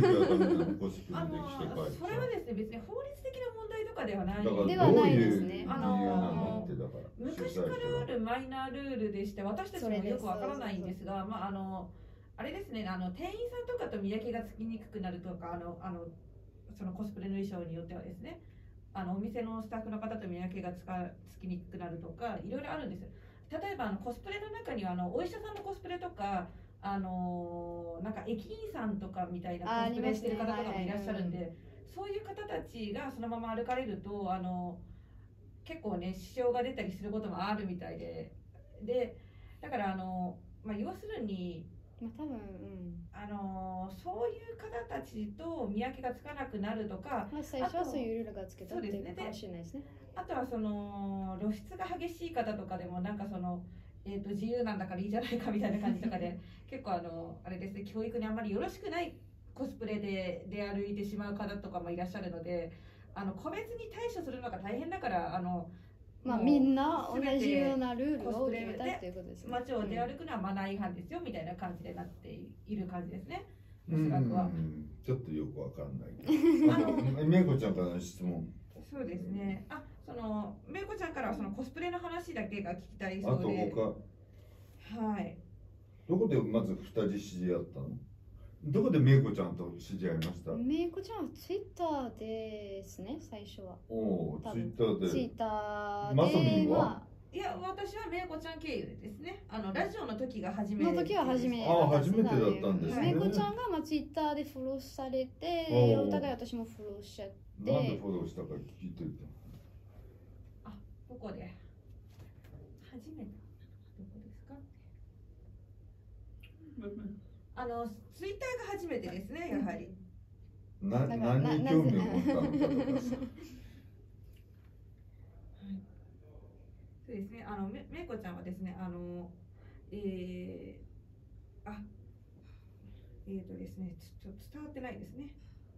ですね、別に法律的な問題とかではないではないですね。 あの昔からあるマイナールールでして、私たちもよくわからないんですが、まああのあれですね、あの店員さんとかと見分けがつきにくくなるとか、あのあのそのコスプレの衣装によってはですね、あのお店のスタッフの方と見分けがつかつきにくくなるとか、いろいろあるんですよ。例えばあのコスプレの中にはあのお医者さんのコスプレとか、あのー、なんか駅員さんとかみたいなコスプレしてる方とかもいらっしゃるんで、ねはいはい、そういう方たちがそのまま歩かれるとあの結構ね支障が出たりすることもあるみたいで、でだからあの、まあ、要するに、 まあ多分うん、 あのー、そういう方たちと見分けがつかなくなるとか、 まあ、最初はそういうルールがつけたっていうかもしれないですね。 あとはその露出が激しい方とかでもなんかその、えー、と自由なんだからいいじゃないかみたいな感じとかで結構あのあれですね、教育にあんまりよろしくないコスプレで出歩いてしまう方とかもいらっしゃるので、あの個別に対処するのが大変だから、あのまあみんな同じようなルールを決めたっていうことですね。 街を出歩くのはマナー違反ですよみたいな感じでなっている感じですね。おそらくはちょっとよくわかんないけど、あのめいこちゃんからの質問。 そうですね。あ、そのめいこちゃんかららそのコスプレの話だけが聞きたいそうで。 あと他。 はい。 どこでまずふたり知り合ったの？どこでめいこちゃんと知り合いました？ めいこちゃんはツイッターですね、最初は。 おお、ツイッターで。 ツイッターで。 まさみんは、 まあ、 いや、私はめいこちゃん経由ですね。あのラジオの時が初めの時は初めて。 あ、初めてだったんですね。 めいこちゃんがまあツイッターでフォローされて、お互い私もフォローしちゃって。 なんでフォローしたか聞いてた。 あ、ここで初めてどこですか？あのツイッターが初めてですね、やはり。 な、何に興味を持ったのかとかさ。 そうですね、あのめめいこちゃんはですね、あのえー、あ、えーとですね、ちょっと伝わってないですね。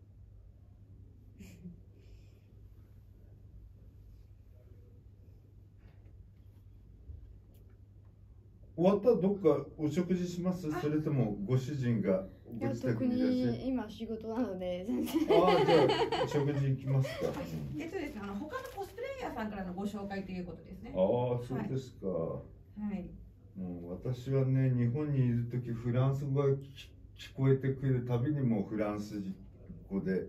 終わったらどっかお食事します？それともご主人がご自宅にいらっしゃる？ 今仕事なので全然。 ああ、じゃあ食事行きますか。 えっとですね、あの他のコスプレイヤーさんからのご紹介ということですね。 ああ、そうですか。はい。 もう私はね、日本にいる時フランス語が聞こえてくるたびにもうフランス語で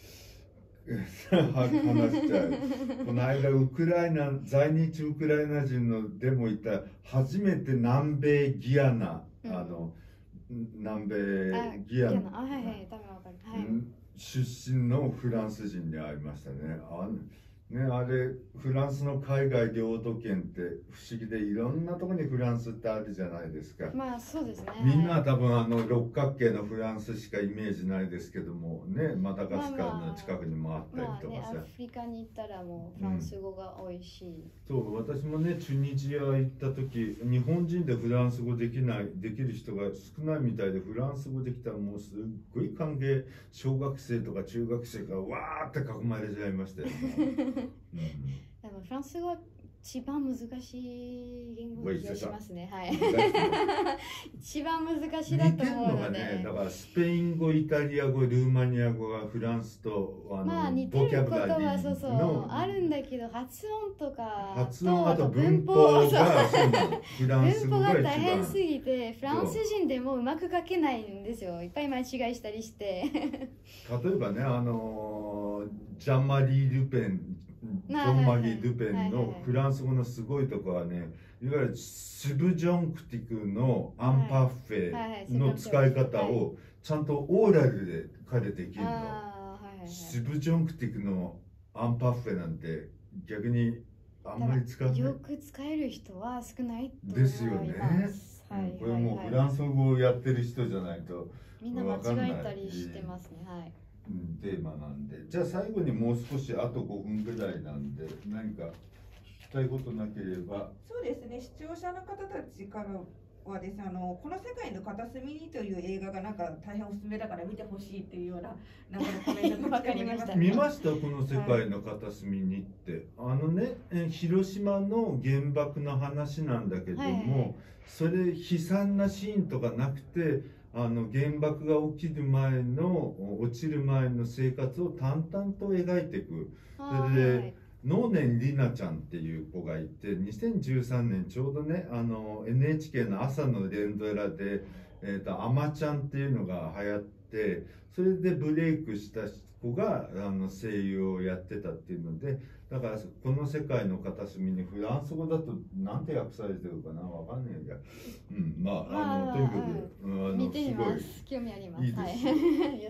話しちゃう。この間ウクライナ在日ウクライナ人のデモいた初めて南米ギアナ、うん、あの南米ギアナ、 あ、はいはい、多分わかる。はい、 出身のフランス人に会いましたね。あね、あれフランスの海外領土権って不思議でいろんなところにフランスってあるじゃないですか。 まあそうですね。 みんなは多分あの六角形のフランスしかイメージないですけどもね、マダガスカルの近くにもあったりとかさ、 まあまあね、アフリカに行ったらもうフランス語が多いし、うん、 そう私もねチュニジア行った時日本人でフランス語できないできる人が少ないみたいでフランス語できたらもうすっごい歓迎、小学生とか中学生がわーって囲まれちゃいましたよね。うん、 でもフランス語は一番難しい言語な気がしますね。はい。一番難しいだと思うので。 ね、だからスペイン語、イタリア語、ルーマニア語がフランスとあの、 まあ似てることはそうそうあるんだけど発音とか発音あと文法がそうフランス語が一番文法が大変すぎてフランス人でもうまく書けないんですよ。いっぱい間違いしたりして。 例えばねあのジャンマリー・ルペンジョン・マギー・ルペンのフランス語のすごいところはね、いわゆるスブジョンクティクのアンパッフェの使い方をちゃんとオーラルで彼できるの。スブジョンクティクのアンパッフェなんて逆にあんまり使わない。 よく使える人は少ないと思います。 ですよね。これもうフランス語をやってる人じゃないとみんな間違えたりしてますね。はい。 テーマなんで、じゃあ最後にもう少しあとごふんぐらいなんで何か聞きたいことなければ。 そうですね、視聴者の方たちからはですね、あのこの世界の片隅にという映画がなんか大変おすすめだから見てほしいっていうようななんかコメントがわかりました。 見ましたこの世界の片隅にって、はい、あのね広島の原爆の話なんだけども、はいはい、それ悲惨なシーンとかなくて。あの原爆が起きる前の落ちる前の生活を淡々と描いていく。それで、はい、能年里奈ちゃんっていう子がいてにせんじゅうさんねんちょうどねあの エヌエイチケー の朝の連ドラで「えーと、あまちゃん」っていうのが流行ってそれでブレイクした子があの声優をやってたっていうのでだからこの世界の片隅にフランス語だとなんて訳されてるかなわかんないや、うんまああのとにかく、うん、あの見てみます。興味あります。 いいです。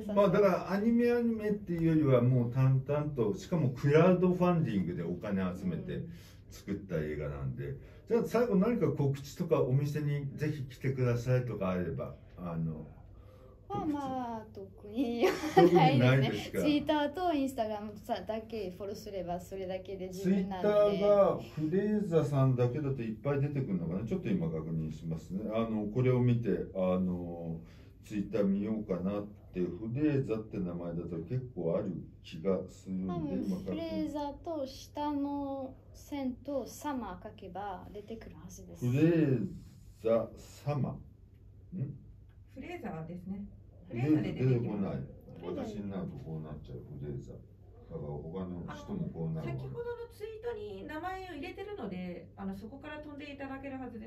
はい、まあだからアニメアニメっていうよりはもう淡々としかもクラウドファンディングでお金集めて作った映画なんで、うん、じゃあ最後何か告知とかお店にぜひ来てくださいとかあればあの。 まあまあ特にないですね。ツイッターとインスタグラムだけフォローすればそれだけで十分なので。 ツイッターがフレーザさんだけだといっぱい出てくるのかな。ちょっと今確認しますね。あのこれを見てあのツイッター見ようかなってフレーザって名前だと結構ある気がするんで。今フレーザと下の線とサマー書けば出てくるはずです。 フレーザサマん？ フレーザーですね。 フレーザー出てこない。私になるとこうなっちゃうフレーザー。だから他の人もこうなる。 先ほどのツイートに流名前を入れてるので、あのそこから飛んでいただけるはずです。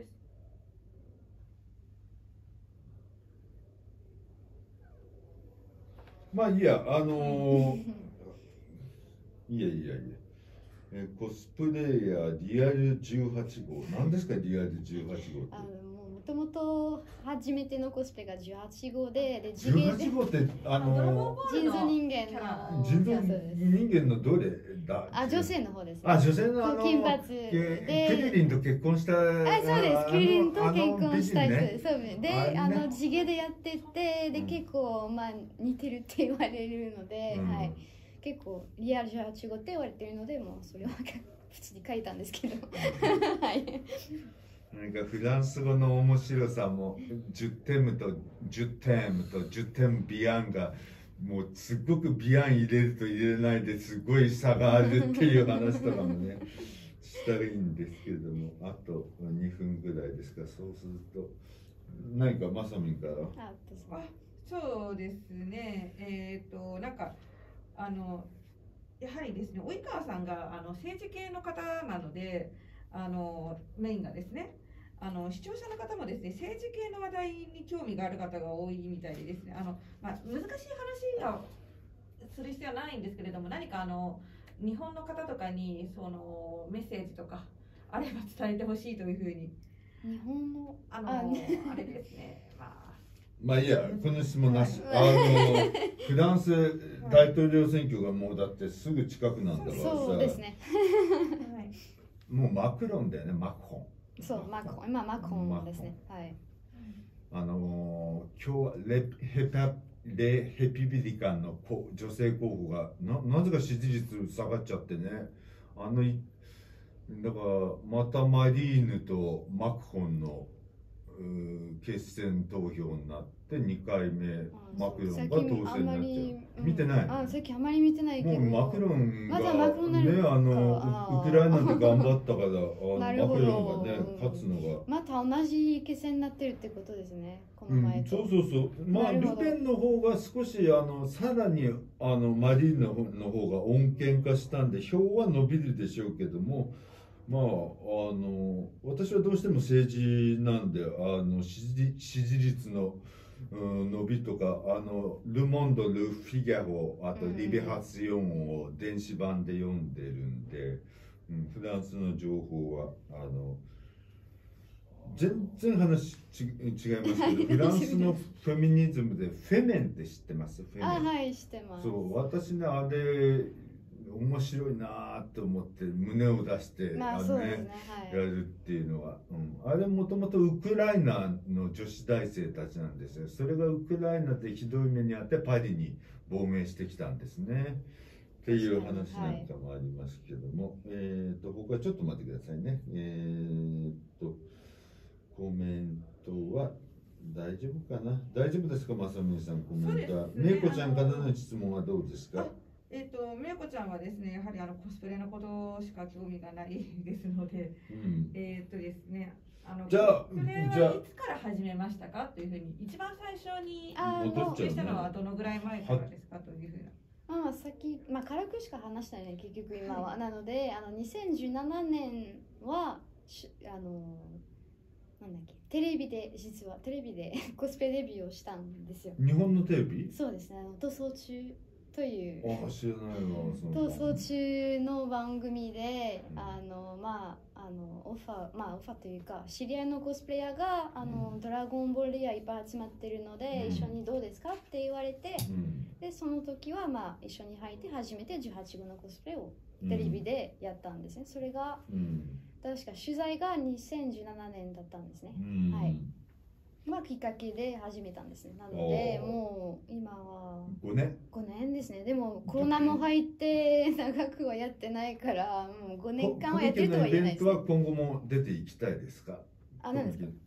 まあいいや、あのー、いやいやいや、えコスプレイヤーリアルじゅうはち号、何ですかリアルじゅうはち号って。 もともと初めてのコスプレがじゅうはち号で、でじゅうはち号ってあのー、人造人間の人造人間のどれだ。 あ、女性の方です、ね。 あ、女性のあの金髪でクリリンと結婚した。 あ、そうです。クリリンと結婚した人、 ね、 そうで、あの地毛でやってて、で、うん、結構まあ似てるって言われるので、うん、はい。結構リアルじゅうはち号って言われてるので、もうそれは普通に書いたんですけど、はい。 なんかフランス語の面白さもじゅってんとじゅってんとじゅってんビアンがもうすっごくビアン入れると入れないですごい差があるっていう話とかもねしたらいいんですけれども、あとにふんぐらいですか。そうすると何かまさみんから。 あ、そうですね。えっ、ー、となんかあのやはりですね、及川さんがあの政治系の方なので、あのメインがですね。あの視聴者の方もですね、政治系の話題に興味がある方が多いみたいでですね、あの、まあ、難しい話がする必要はないんですけれども、何かあの日本の方とかにそのメッセージとかあれば伝えてほしいというふうに。 日本のあの あ, あれですね、まあまあいいや、この質問なし。あのフランス大統領選挙がもうだってすぐ近くなんだからさ。 そうですね。 もうマクロンだよね、マクロン。 そう、マクロン、今マクロンですね。はい。 あのー、今日はレヘパレヘピビリカンの女性候補がななぜか支持率下がっちゃってね。あのだからまたマリーヌとマクロンの決選投票になってにかいめマクロンが当選になっちゃう。見てない。 あ、さっきあまり見てないけど。 もうマクロンがまだマクロンなね、あのウクライナで頑張ったからあのマクロンがね勝つのが。 また同じ決戦になってるってことですね。この前と。 うん、そうそうそう。まあルペンの方が少しあのさらにあのマリーヌの方が穏健化したんで票は伸びるでしょうけども。まあ、あの私はどうしても政治なんであの支持支持率の、うん、伸びとかあのル・モンド・ル・フィギャロあとリベハツヨンを電子版で読んでるんで、うん、フランスの情報はあの全然話ち違いますけどフランスのフェミニズムでフェメンって知ってます？フェメン。 あ、はい知ってます。 そう私ねあれ面白いなと思って胸を出して、 まあそうですね、はい、 やるっていうのは、うん、あれもともとウクライナの女子大生たちなんですよ。それがウクライナでひどい目にあってパリに亡命してきたんですねっていう話なんかもありますけども、はい、えっと他ちょっと待ってくださいね。えっとコメントは大丈夫かな。大丈夫ですか、まさみさん。コメントはめいこちゃんからの質問はどうですか。 えっと、めいこちゃんはですね、やはりあのコスプレのことしか興味がないですので、うん、えっとですね、あのじゃあ、 コスプレはいつから始めましたかというふうに、一番最初にコスプレしたのはどのぐらい前からですかというふうな。 まあ、さっき、まあ、軽くしか話したいね、結局今は。なので、あのにせんじゅうななねんは、あの、なんだっけ、テレビで、実はテレビでコスプレデビューをしたんですよ。 日本のテレビ？ そうですね、逃走中。というあ、知らないわ。 逃走中の番組で、うん、あのまああのオファーまあオファーというか知り合いのコスプレイヤーがあの、うん、ドラゴンボールレイヤーいっぱい集まってるので、うん、一緒にどうですかって言われて、うん、でその時はまあ一緒に入って初めてじゅうはち号のコスプレをテレビでやったんですね。それが、確か取材がにせんじゅうななねんだったんですね。はい。まあきっかけで始めたんですね。なのでもう今はごねんごねんですね。でもコロナも入って長くはやってないからもうごねんかんはやってるとは言えないです、ね。 このイベントは今後も出ていきたいですか？ あ、何ですか？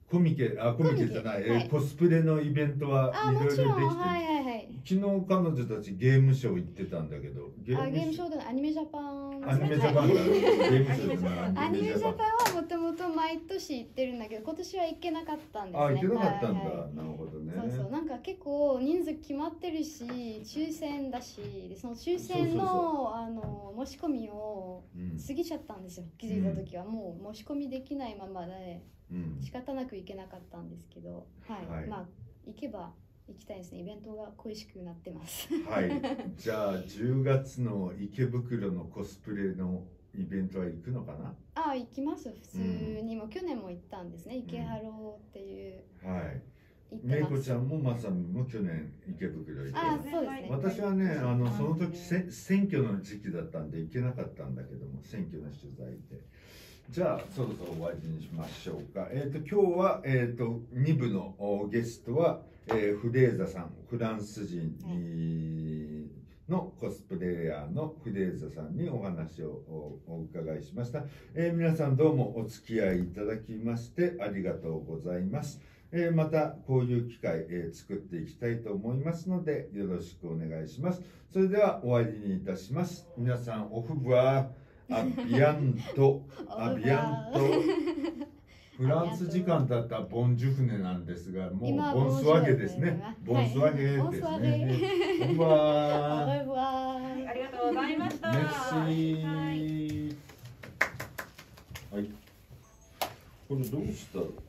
コミケ、あ、コミケじゃない、えーコスプレのイベントはいろいろできてる。 はいはいはい。 昨日彼女たちゲームショー行ってたんだけど、 ゲームショーでアニメジャパン。 アニメジャパンだ。ゲームショーじゃない。 アニメジャパンはもともと毎年行ってるんだけど、今年は行けなかったんですね。 あ、行けなかったんだ。なるほどね。 そうそう、なんか結構人数決まってるし、抽選だし、その抽選のあの申し込みを過ぎちゃったんですよ。気づいた時はもう申し込みできないままで。うん、仕方なく行けなかったんですけど、はい、はい、まあ行けば行きたいですね。イベントが恋しくなってます。 はい。じゃあじゅうがつの池袋のコスプレのイベントは行くのかな？ ああ、行きます。普通にも、うん、去年も行ったんですね。池ハロっていう。 うん、はい。めいこちゃんもまさみも去年池袋行って。 あ、そうですね。 私はね、あのその時せ選挙の時期だったんで行けなかったんだけども、選挙の取材で。じゃあそろそろ終わりにしましょうか。えっ、ー、と今日はえっ、ー、とに部のゲストは、えー、フレーザさん、フランス人のコスプレイヤーのフレーザさんにお話を お, お伺いしました、えー。皆さんどうもお付き合いいただきましてありがとうございます。えー、またこういう機会、えー、作っていきたいと思いますのでよろしくお願いします。それでは終わりにいたします。皆さんオフブはアビアント、アビアント。フランス時間だったらボンジュフネなんですが、もうボンスワゲですね。ボンスワゲですね。オーバー。ありがとうございました。 メッシー。はい。これどうした？